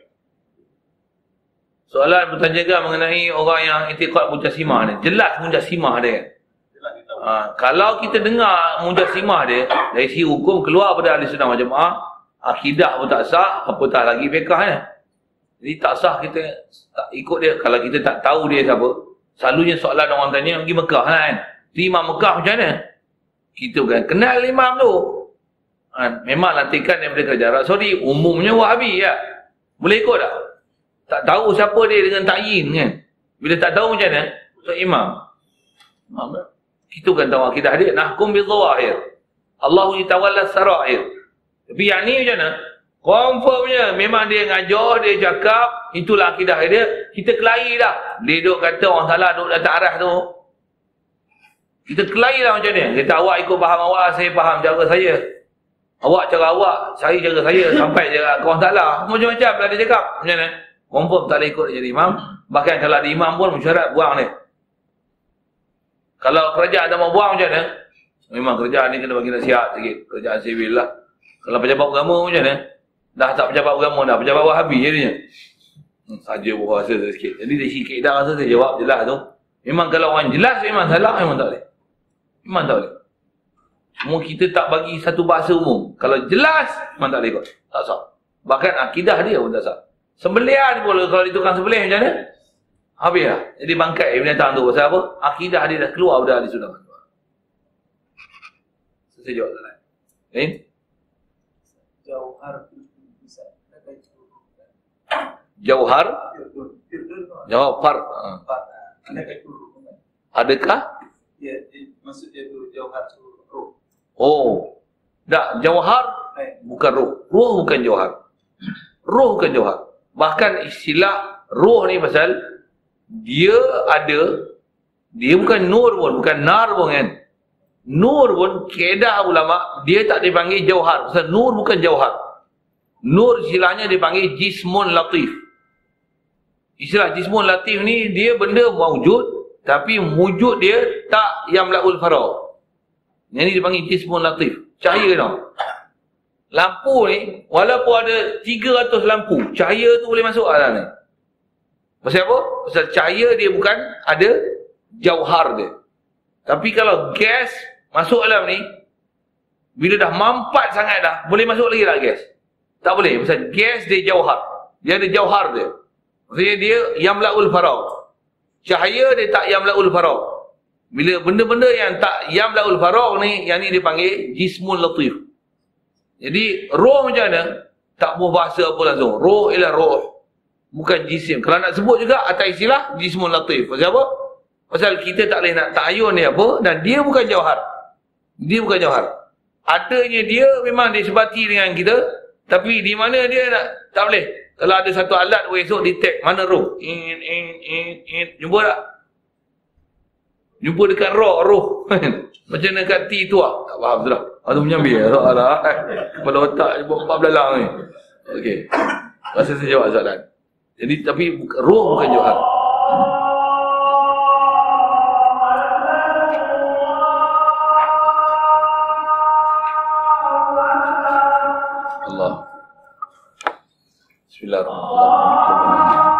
Soalan bertanyakan mengenai orang yang itikad mujassimah ni. Jelas mujassimah dia. Ha, kalau kita dengar mujassimah dia, dari segi hukum keluar pada ahli sunnah wal jamaah, akidah pun tak sah, apatah lagi fiqahnya. Jadi tak sah kita tak ikut dia. Kalau kita tak tahu dia siapa, selalunya soalan orang tanya, pergi Mekah kan? Imam Mekah macam mana? Kita bukan kenal imam tu. Ha, memang lantikan daripada kerajaan Arab Saudi, umumnya Wahabi ya. Boleh ikut tak? Tak tahu siapa dia dengan ta'yin kan. Bila tak tahu macam mana, so imam. Imam tak? Kita kan tahu akidah dia. Nahkum bidhawahir. Allahu yatawalla sarair. Tapi yang ni macam mana? Confirmnya memang dia ngajar, dia cakap, itulah akidah dia. Kita kelahi dah. Dia duduk kata orang salah duduk datang arah tu. Kita kelahi dah macam ni. Kita awak ikut faham awak, saya faham cara saya. Awak cara awak, saya cara saya. Sampai cara orang salah. Macam-macam lah dia cakap. Macam mana? Confirm tak boleh ikut jadi imam. Bahkan kalau ada imam pun mesyuarat buang dia. Kalau kerajaan tak mau buang macam mana? Memang kerajaan ni kena bagi nasihat sikit. Kerajaan sivil lah. Kalau pejabat agama macam mana? Dah tak pejabat agama dah. Pejabat Wahabi jadinya. Hmm, saja buah rasa sikit. Jadi dari sikit dah rasa saya jawab jelas tu. Memang kalau orang jelas memang salah, memang tak boleh. Memang tak boleh. Cuma kita tak bagi satu bahasa umum. Kalau jelas, memang tak boleh ikut. Tak sah. Bahkan akidah dia pun tak sah. Sembelihan pun kalau ditukang sembelih macam mana? Habis lah. Jadi bangkai binatang tu pasal apa? Akidah dia dah keluar dah ahli sunnah. Saya jawab salah. Lain? Jauhar bisa. Jauhar? Jawab far. Adakah? Ya, maksud dia tu jauhar tu roh. Oh. Tak, jauhar bukan roh. Roh bukan jauhar. Roh bukan jauhar. Bahkan istilah roh ni pasal dia ada, dia bukan nur pun, bukan nar pun kan. Nur pun, kaedah ulama, dia tak dipanggil jauhar. Pasal nur bukan jauhar. Nur istilahnya dipanggil jismun latif. Istilah jismun latif ni, dia benda mawujud, tapi wujud dia tak yamla'ul faragh. Yang ni dipanggil jismun latif. Cahaya tau. Lampu ni, walaupun ada tiga ratus lampu, cahaya tu boleh masuk dalam ni. Pasal apa? Pasal cahaya dia bukan ada jauhar dia. Tapi kalau gas masuk dalam ni, Bila dah mampat sangat dah, boleh masuk lagi tak gas? Tak boleh. Pasal gas dia jauhar. Dia ada jauhar dia. Maksudnya dia yamla'ul faragh. Cahaya dia tak yamla'ul faragh. Bila benda-benda yang tak yamla'ul faragh ni, yang ni dipanggil jismul latif. Jadi roh macam mana? Tak boleh bahasa apa langsung. Roh ialah roh. Bukan jisim. Kalau nak sebut juga atas istilah jismul latif. Pasal apa? Pasal kita tak boleh nak ta'ayun dia apa. Dan dia bukan jauhar. Dia bukan jauhar. Adanya dia memang disebati dengan kita. Tapi di mana dia nak, tak boleh. Kalau ada satu alat esok detect mana roh. In, in, in, in. Jumpa tak? Jumpa dekat roh, roh. Macam dekat T tu lah. Tak faham tu lah. Itu menyambil soalan. Kepala otak buat empat belalang ni. Okey. Rasa saya jawab soalan. Jadi tapi roh bukan jauhar. Allah. Bismillahirrahmanirrahim.